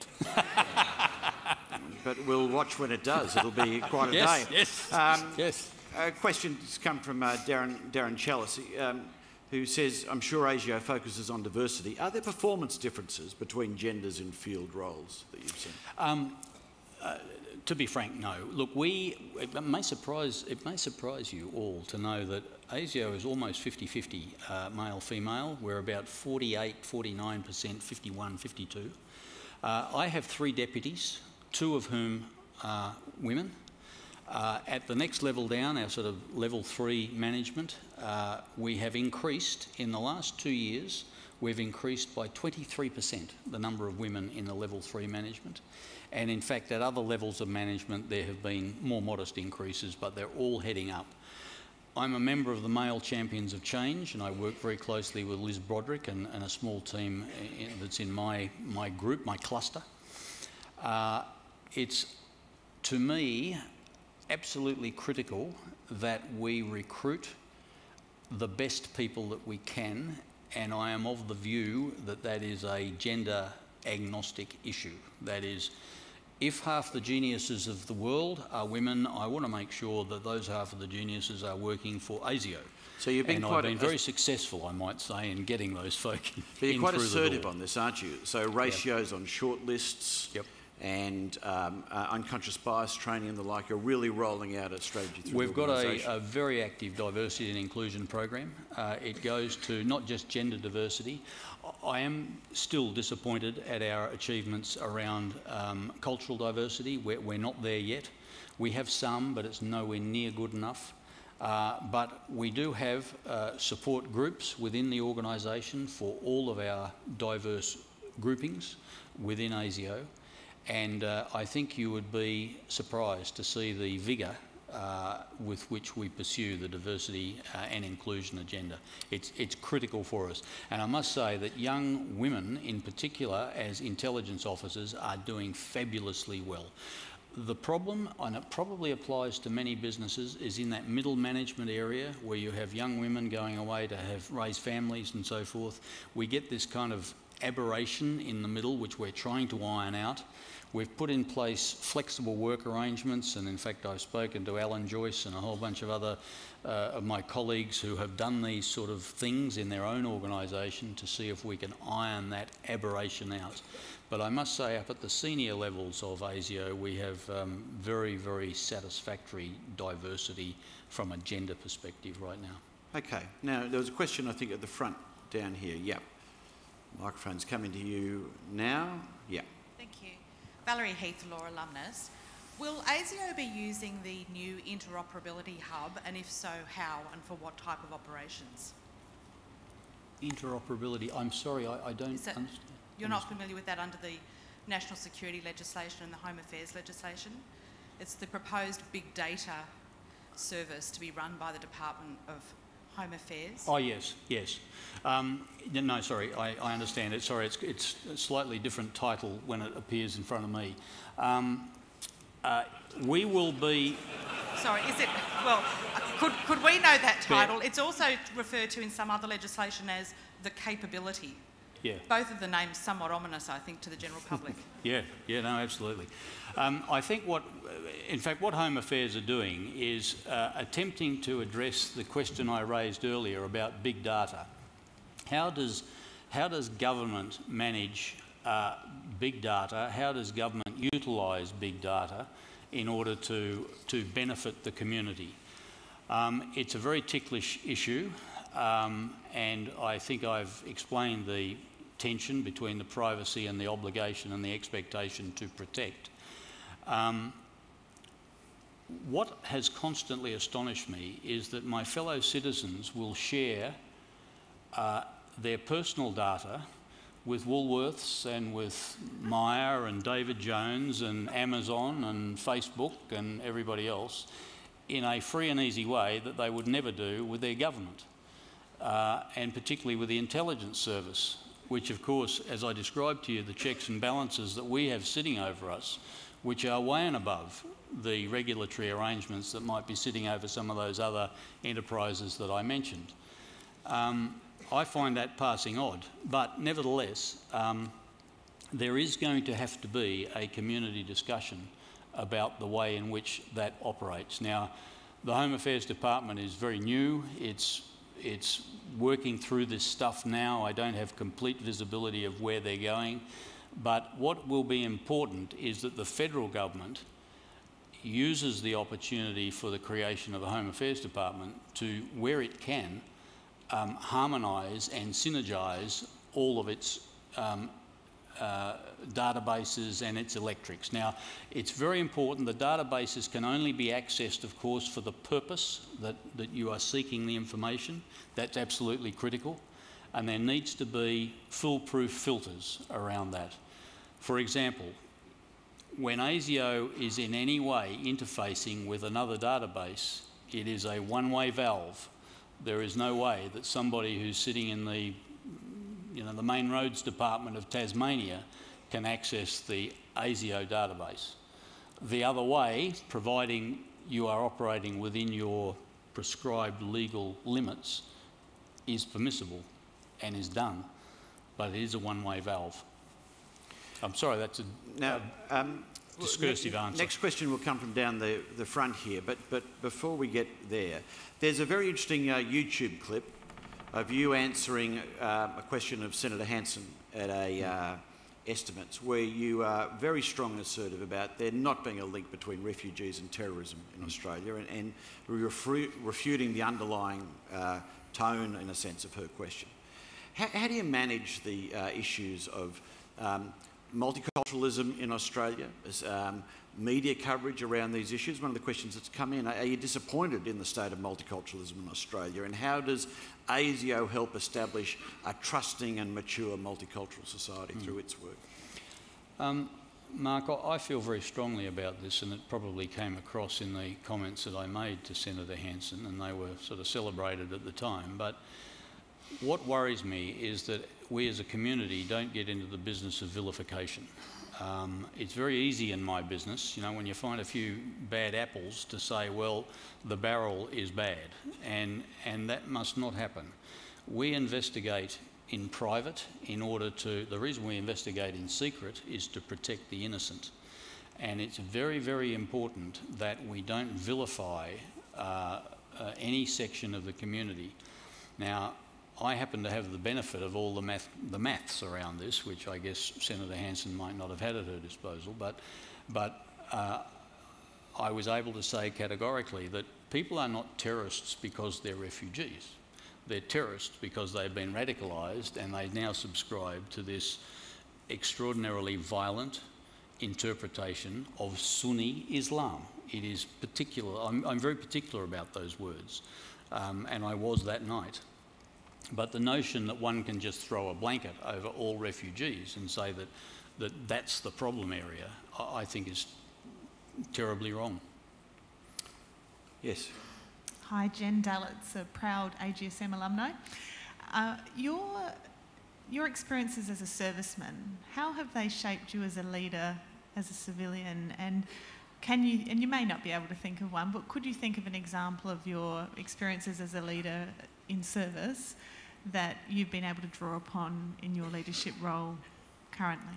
But we'll watch when it does. It'll be quite a yes, day. Yes, um, yes. A question has come from uh, Darren, Darren Chalice, um, who says, I'm sure ASIO focuses on diversity. Are there performance differences between genders in field roles that you've seen? Um, uh, to be frank, no. Look, we, it may surprise, it may surprise you all to know that ASIO is almost fifty fifty uh, male-female. We're about forty-eight, forty-nine percent, fifty-one, fifty-two. Uh, I have three deputies, two of whom are women. Uh, at the next level down, our sort of level three management, uh, we have increased in the last two years, we've increased by twenty-three percent the number of women in the level three management. And in fact, at other levels of management, there have been more modest increases, but they're all heading up. I'm a member of the Male Champions of Change, and I work very closely with Liz Broderick and, and a small team in, that's in my, my group, my cluster. Uh, it's, to me, absolutely critical that we recruit the best people that we can, and I am of the view that that is a gender agnostic issue. That is, if half the geniuses of the world are women, I want to make sure that those half of the geniuses are working for ASIO. So you've been and quite I've been very successful, I might say, in getting those folk in. But you're quite through assertive the door. on this, aren't you? So ratios yep. on short lists. Yep. And um, uh, unconscious bias training and the like are really rolling out a strategy through We've the got organisation. a, a very active diversity and inclusion program. Uh, it goes to not just gender diversity. I am still disappointed at our achievements around um, cultural diversity. We're, we're not there yet. We have some, but it's nowhere near good enough. Uh, but we do have uh, support groups within the organisation for all of our diverse groupings within ASIO. And uh, I think you would be surprised to see the vigour uh, with which we pursue the diversity uh, and inclusion agenda. It's, it's critical for us. And I must say that young women in particular as intelligence officers are doing fabulously well. The problem, and it probably applies to many businesses, is in that middle management area where you have young women going away to have raise families and so forth. We get this kind of aberration in the middle which we're trying to iron out. We've put in place flexible work arrangements, and in fact I've spoken to Alan Joyce and a whole bunch of other uh, of my colleagues who have done these sort of things in their own organisation to see if we can iron that aberration out. But I must say, up at the senior levels of ASIO, we have um, very, very satisfactory diversity from a gender perspective right now. Okay. Now, there was a question, I think, at the front down here. Yep. Microphone's coming to you now. Yeah. Thank you. Valerie Heath, law alumnus. Will ASIO be using the new interoperability hub, and if so, how and for what type of operations? Interoperability, I'm sorry, I, I don't Is that, understand. You're not familiar with that under the national security legislation and the home affairs legislation? It's the proposed big data service to be run by the Department of Home Affairs. Oh yes, yes. Um, no, sorry, I, I understand it. Sorry, it's, it's a slightly different title when it appears in front of me. Um, uh, we will be... Sorry, is it... Well, could, could we know that title? It's also referred to in some other legislation as the capability. Yeah. Both of the names somewhat ominous, I think, to the general public. yeah, yeah, no, absolutely. Um, I think what, in fact, what Home Affairs are doing is uh, attempting to address the question I raised earlier about big data. How does, how does government manage uh, big data? How does government utilise big data in order to, to benefit the community? Um, it's a very ticklish issue. Um, and I think I've explained the tension between the privacy and the obligation and the expectation to protect. Um, what has constantly astonished me is that my fellow citizens will share uh, their personal data with Woolworths and with Myer and David Jones and Amazon and Facebook and everybody else in a free and easy way that they would never do with their government. Uh, and particularly with the intelligence service, which of course, as I described to you, the checks and balances that we have sitting over us, which are way and above the regulatory arrangements that might be sitting over some of those other enterprises that I mentioned. Um, I find that passing odd, but nevertheless, um, there is going to have to be a community discussion about the way in which that operates. Now, the Home Affairs Department is very new. It's It's working through this stuff now. I don't have complete visibility of where they're going. But what will be important is that the federal government uses the opportunity for the creation of a Home Affairs Department to, where it can, um, harmonise and synergise all of its um, uh, databases and its electrics. Now, it's very important. The databases can only be accessed, of course, for the purpose that, that you are seeking the information. That's absolutely critical. And there needs to be foolproof filters around that. For example, when ASIO is in any way interfacing with another database, it is a one-way valve. There is no way that somebody who's sitting in the you know, the Main Roads Department of Tasmania can access the ASIO database. The other way, providing you are operating within your prescribed legal limits, is permissible and is done, but it is a one-way valve. I'm sorry, that's a, now, a um, discursive ne answer. Next question will come from down the, the front here, but, but before we get there, there's a very interesting uh, YouTube clip of you answering uh, a question of Senator Hanson at a uh, estimates, where you are very strong and assertive about there not being a link between refugees and terrorism in Australia, and, and refu refuting the underlying uh, tone, in a sense, of her question. How, how do you manage the uh, issues of um, multiculturalism in Australia, as, um, media coverage around these issues? One of the questions that's come in, are you disappointed in the state of multiculturalism in Australia, and how does ASIO help establish a trusting and mature multicultural society mm. through its work? Um, Mark, I feel very strongly about this, and it probably came across in the comments that I made to Senator Hanson, and they were sort of celebrated at the time. But what worries me is that we as a community don't get into the business of vilification. Um, it's very easy in my business, you know, when you find a few bad apples, to say, well, the barrel is bad, and, and that must not happen. We investigate in private in order to, the reason we investigate in secret is to protect the innocent. And it's very, very important that we don't vilify uh, uh, any section of the community. Now, I happen to have the benefit of all the, math, the maths around this, which I guess Senator Hanson might not have had at her disposal, but, but uh, I was able to say categorically that people are not terrorists because they're refugees. They're terrorists because they've been radicalised and they now subscribe to this extraordinarily violent interpretation of Sunni Islam. It is particular, I'm, I'm very particular about those words, um, and I was that night. But the notion that one can just throw a blanket over all refugees and say that, that that's the problem area, I, I think is terribly wrong. Yes. Hi, Jen Dallets, a proud A G S M alumni. Uh, your, your experiences as a serviceman, how have they shaped you as a leader, as a civilian? And can you, and you may not be able to think of one, but could you think of an example of your experiences as a leader in service that you've been able to draw upon in your leadership role currently?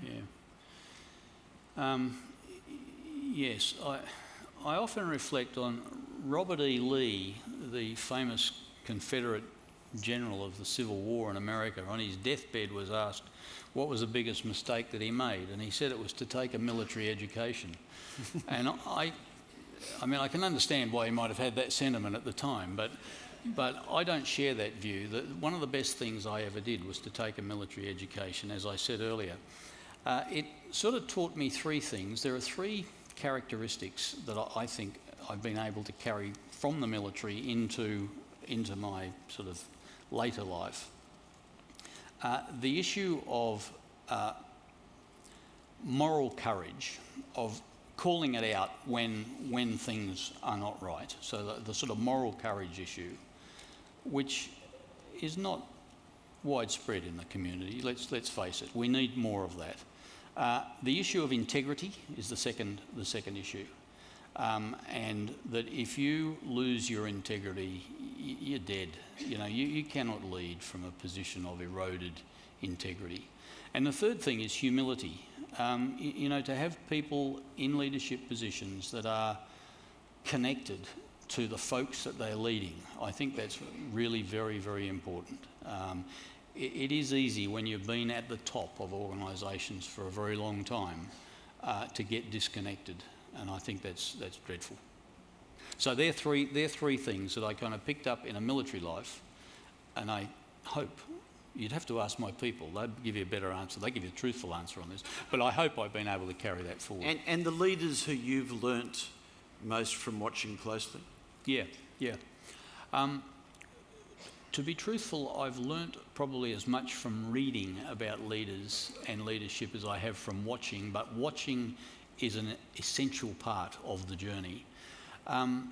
Yeah. Um, yes, I, I often reflect on Robert E. Lee, the famous Confederate general of the Civil War in America. On his deathbed was asked what was the biggest mistake that he made, and he said it was to take a military education. And I, I mean, I can understand why he might have had that sentiment at the time, but But I don't share that view. That one of the best things I ever did was to take a military education, as I said earlier. Uh, it sort of taught me three things. There are three characteristics that I think I've been able to carry from the military into, into my sort of later life. Uh, the issue of uh, moral courage, of calling it out when, when things are not right. So the, the sort of moral courage issue, which is not widespread in the community. Let's, let's face it, we need more of that. Uh, the issue of integrity is the second, the second issue. Um, and that if you lose your integrity, y you're dead. You know, you, you cannot lead from a position of eroded integrity. And the third thing is humility. Um, you, you know, to have people in leadership positions that are connected to the folks that they're leading, I think that's really very, very important. Um, it, it is easy when you've been at the top of organisations for a very long time uh, to get disconnected, and I think that's, that's dreadful. So they're three, they're three things that I kind of picked up in a military life, and I hope, you'd have to ask my people, they'd give you a better answer, they give you a truthful answer on this, but I hope I've been able to carry that forward. And, and the leaders who you've learnt most from watching closely? Yeah, yeah. Um, to be truthful, I've learnt probably as much from reading about leaders and leadership as I have from watching, but watching is an essential part of the journey. Um,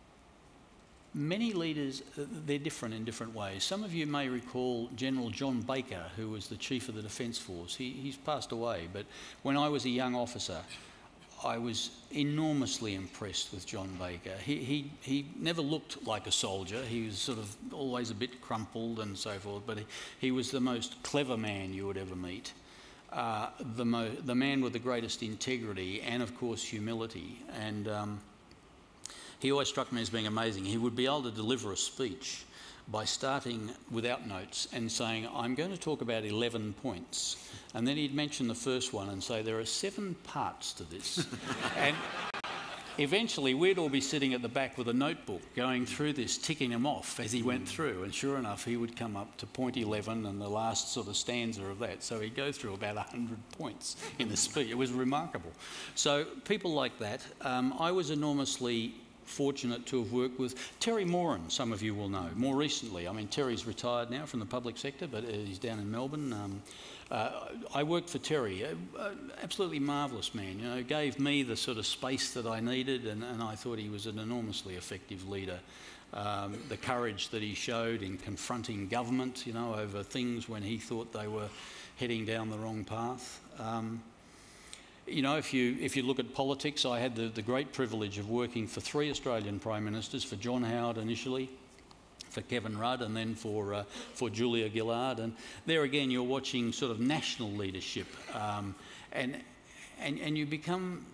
many leaders, they're different in different ways. Some of you may recall General John Baker, who was the Chief of the Defence Force. He, he's passed away, but when I was a young officer, I was enormously impressed with John Baker. He, he, he never looked like a soldier. He was sort of always a bit crumpled and so forth, but he, he was the most clever man you would ever meet. Uh, the, mo the man with the greatest integrity and, of course, humility. And um, he always struck me as being amazing. He would be able to deliver a speech by starting without notes and saying, I'm going to talk about eleven points. And then he'd mention the first one and say, there are seven parts to this. And eventually we'd all be sitting at the back with a notebook going through this, ticking them off as he went through. And sure enough, he would come up to point eleven and the last sort of stanza of that. So he'd go through about one hundred points in the speech. It was remarkable. So people like that. Um, I was enormously fortunate to have worked with Terry Moran, some of you will know, more recently. I mean, Terry's retired now from the public sector, but he's down in Melbourne. Um, uh, I worked for Terry, a, a absolutely marvellous man, you know, gave me the sort of space that I needed, and, and I thought he was an enormously effective leader. Um, the courage that he showed in confronting government, you know, over things when he thought they were heading down the wrong path. Um, You know, if you, if you look at politics, I had the, the great privilege of working for three Australian Prime Ministers, for John Howard initially, for Kevin Rudd, and then for, uh, for Julia Gillard. And there again, you're watching sort of national leadership, um, and, and, and you become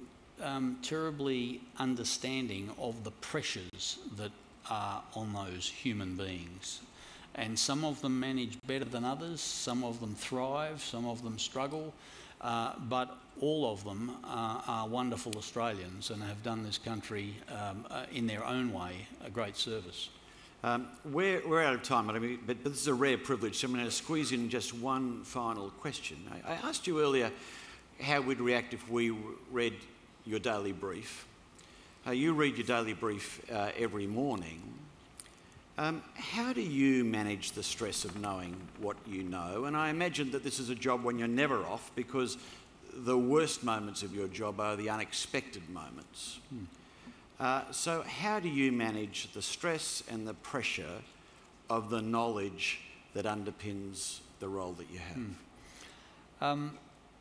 um, terribly understanding of the pressures that are on those human beings. And some of them manage better than others, some of them thrive, some of them struggle, uh, but all of them are, are wonderful Australians and have done this country um, uh, in their own way a great service. Um, we're, we're out of time, but, I mean, but, but this is a rare privilege, so I'm going to squeeze in just one final question. I, I asked you earlier how we'd react if we read your daily brief. Uh, you read your daily brief uh, every morning. Um, how do you manage the stress of knowing what you know? And I imagine that this is a job when you're never off, because the worst moments of your job are the unexpected moments. Hmm. Uh, so how do you manage the stress and the pressure of the knowledge that underpins the role that you have? Hmm. Um,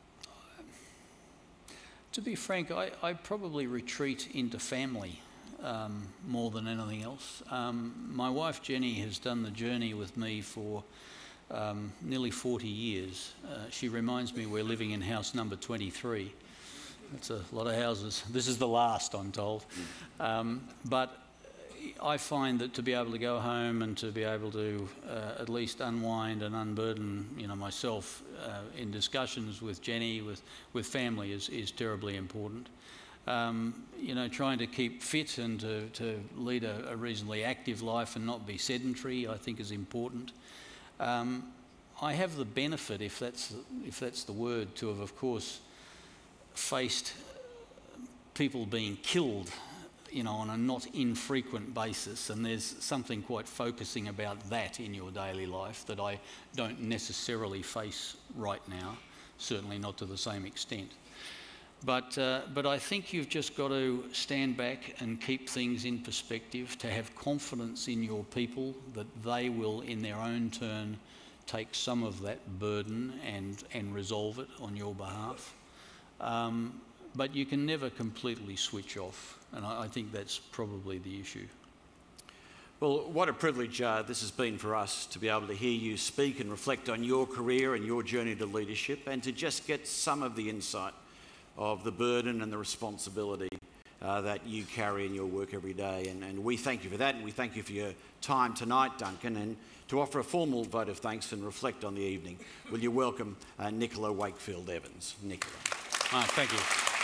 to be frank, I, I probably retreat into family um, more than anything else. Um, my wife Jenny has done the journey with me for um, nearly forty years. Uh, she reminds me we're living in house number twenty-three. That's a lot of houses. This is the last, I'm told. Um, but I find that to be able to go home and to be able to uh, at least unwind and unburden, you know, myself uh, in discussions with Jenny, with, with family is, is terribly important. Um, you know, trying to keep fit and to, to lead a, a reasonably active life and not be sedentary, I think is important. Um, I have the benefit, if that's, if that's the word, to have, of course, faced people being killed, you know, on a not infrequent basis, and there's something quite focusing about that in your daily life that I don't necessarily face right now, certainly not to the same extent. But, uh, but I think you've just got to stand back and keep things in perspective, to have confidence in your people that they will, in their own turn, take some of that burden and, and resolve it on your behalf. Um, but you can never completely switch off, and I, I think that's probably the issue. Well, what a privilege uh, this has been for us to be able to hear you speak and reflect on your career and your journey to leadership, and to just get some of the insight of the burden and the responsibility uh, that you carry in your work every day. And, and we thank you for that, and we thank you for your time tonight, Duncan. And to offer a formal vote of thanks and reflect on the evening, will you welcome uh, Nicola Wakefield Evans. Nicola. Ah, thank you.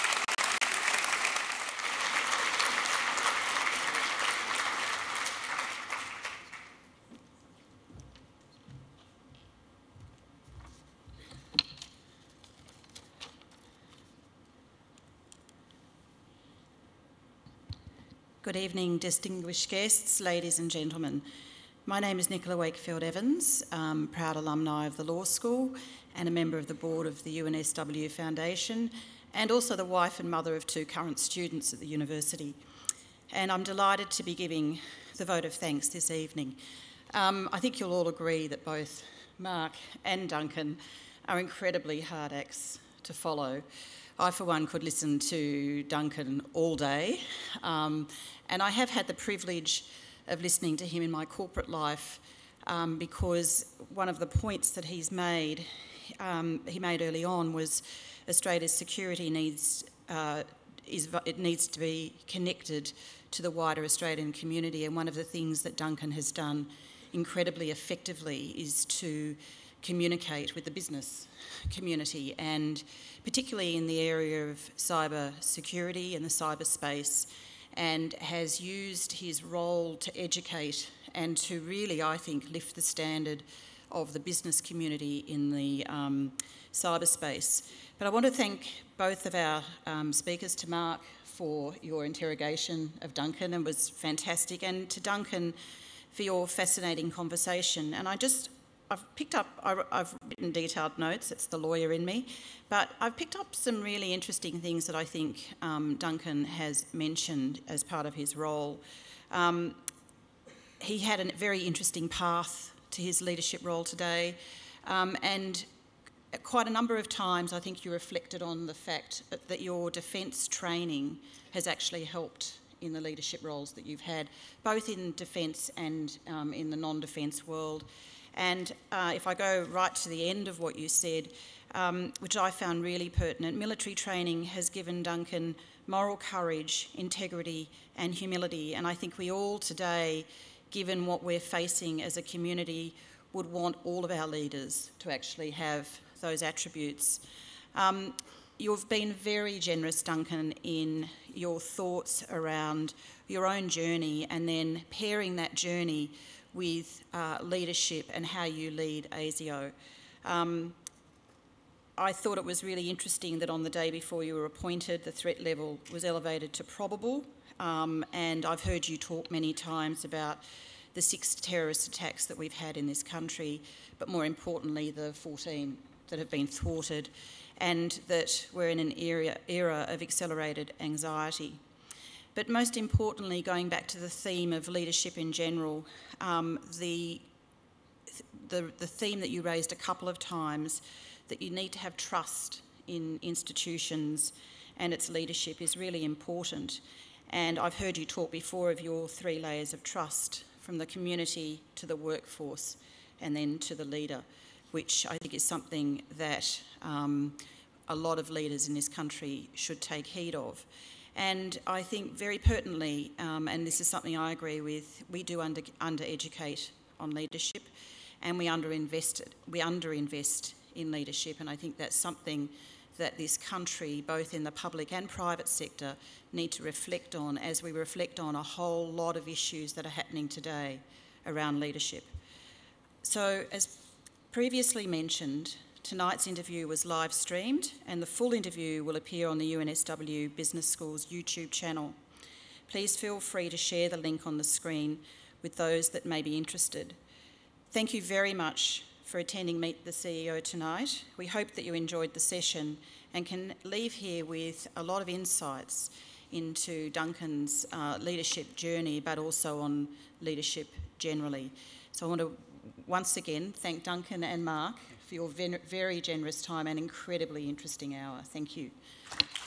Good evening, distinguished guests, ladies and gentlemen. My name is Nicola Wakefield Evans, um, proud alumni of the law school and a member of the board of the U N S W Foundation, and also the wife and mother of two current students at the university. And I'm delighted to be giving the vote of thanks this evening. Um, I think you'll all agree that both Mark and Duncan are incredibly hard acts to follow. I, for one, could listen to Duncan all day, um, and I have had the privilege of listening to him in my corporate life um, because one of the points that he's made, um, he made early on, was Australia's security needs, uh, is, it needs to be connected to the wider Australian community, and one of the things that Duncan has done incredibly effectively is to communicate with the business community, and particularly in the area of cyber security and the cyberspace, and has used his role to educate and to really, I think, lift the standard of the business community in the um, cyberspace. But I want to thank both of our um, speakers, to Mark for your interrogation of Duncan, and was fantastic, and to Duncan for your fascinating conversation. And I just I've picked up, I've written detailed notes, it's the lawyer in me, but I've picked up some really interesting things that I think um, Duncan has mentioned as part of his role. Um, he had a very interesting path to his leadership role today, um, and quite a number of times I think you reflected on the fact that your defence training has actually helped in the leadership roles that you've had, both in defence and um, in the non-defence world. And uh, if I go right to the end of what you said, um, which I found really pertinent, military training has given Duncan moral courage, integrity and humility. And I think we all today, given what we're facing as a community, would want all of our leaders to actually have those attributes. Um, you've been very generous, Duncan, in your thoughts around your own journey and then pairing that journey with uh, leadership and how you lead ASIO. Um, I thought it was really interesting that on the day before you were appointed, the threat level was elevated to probable, um, and I've heard you talk many times about the six terrorist attacks that we've had in this country, but more importantly, the fourteen that have been thwarted, and that we're in an era, era of accelerated anxiety. But most importantly, going back to the theme of leadership in general, um, the, the, the theme that you raised a couple of times, that you need to have trust in institutions and its leadership, is really important. And I've heard you talk before of your three layers of trust, from the community to the workforce and then to the leader, which I think is something that um, a lot of leaders in this country should take heed of. And I think very pertinently, um, and this is something I agree with, we do under, under-educate on leadership, and we underinvest, we underinvest in leadership, and I think that's something that this country, both in the public and private sector, need to reflect on as we reflect on a whole lot of issues that are happening today around leadership. So, as previously mentioned, tonight's interview was live streamed, and the full interview will appear on the U N S W Business School's YouTube channel. Please feel free to share the link on the screen with those that may be interested. Thank you very much for attending Meet the C E O tonight. We hope that you enjoyed the session and can leave here with a lot of insights into Duncan's uh, leadership journey, but also on leadership generally. So I want to once again thank Duncan and Mark for your very generous time and incredibly interesting hour. Thank you.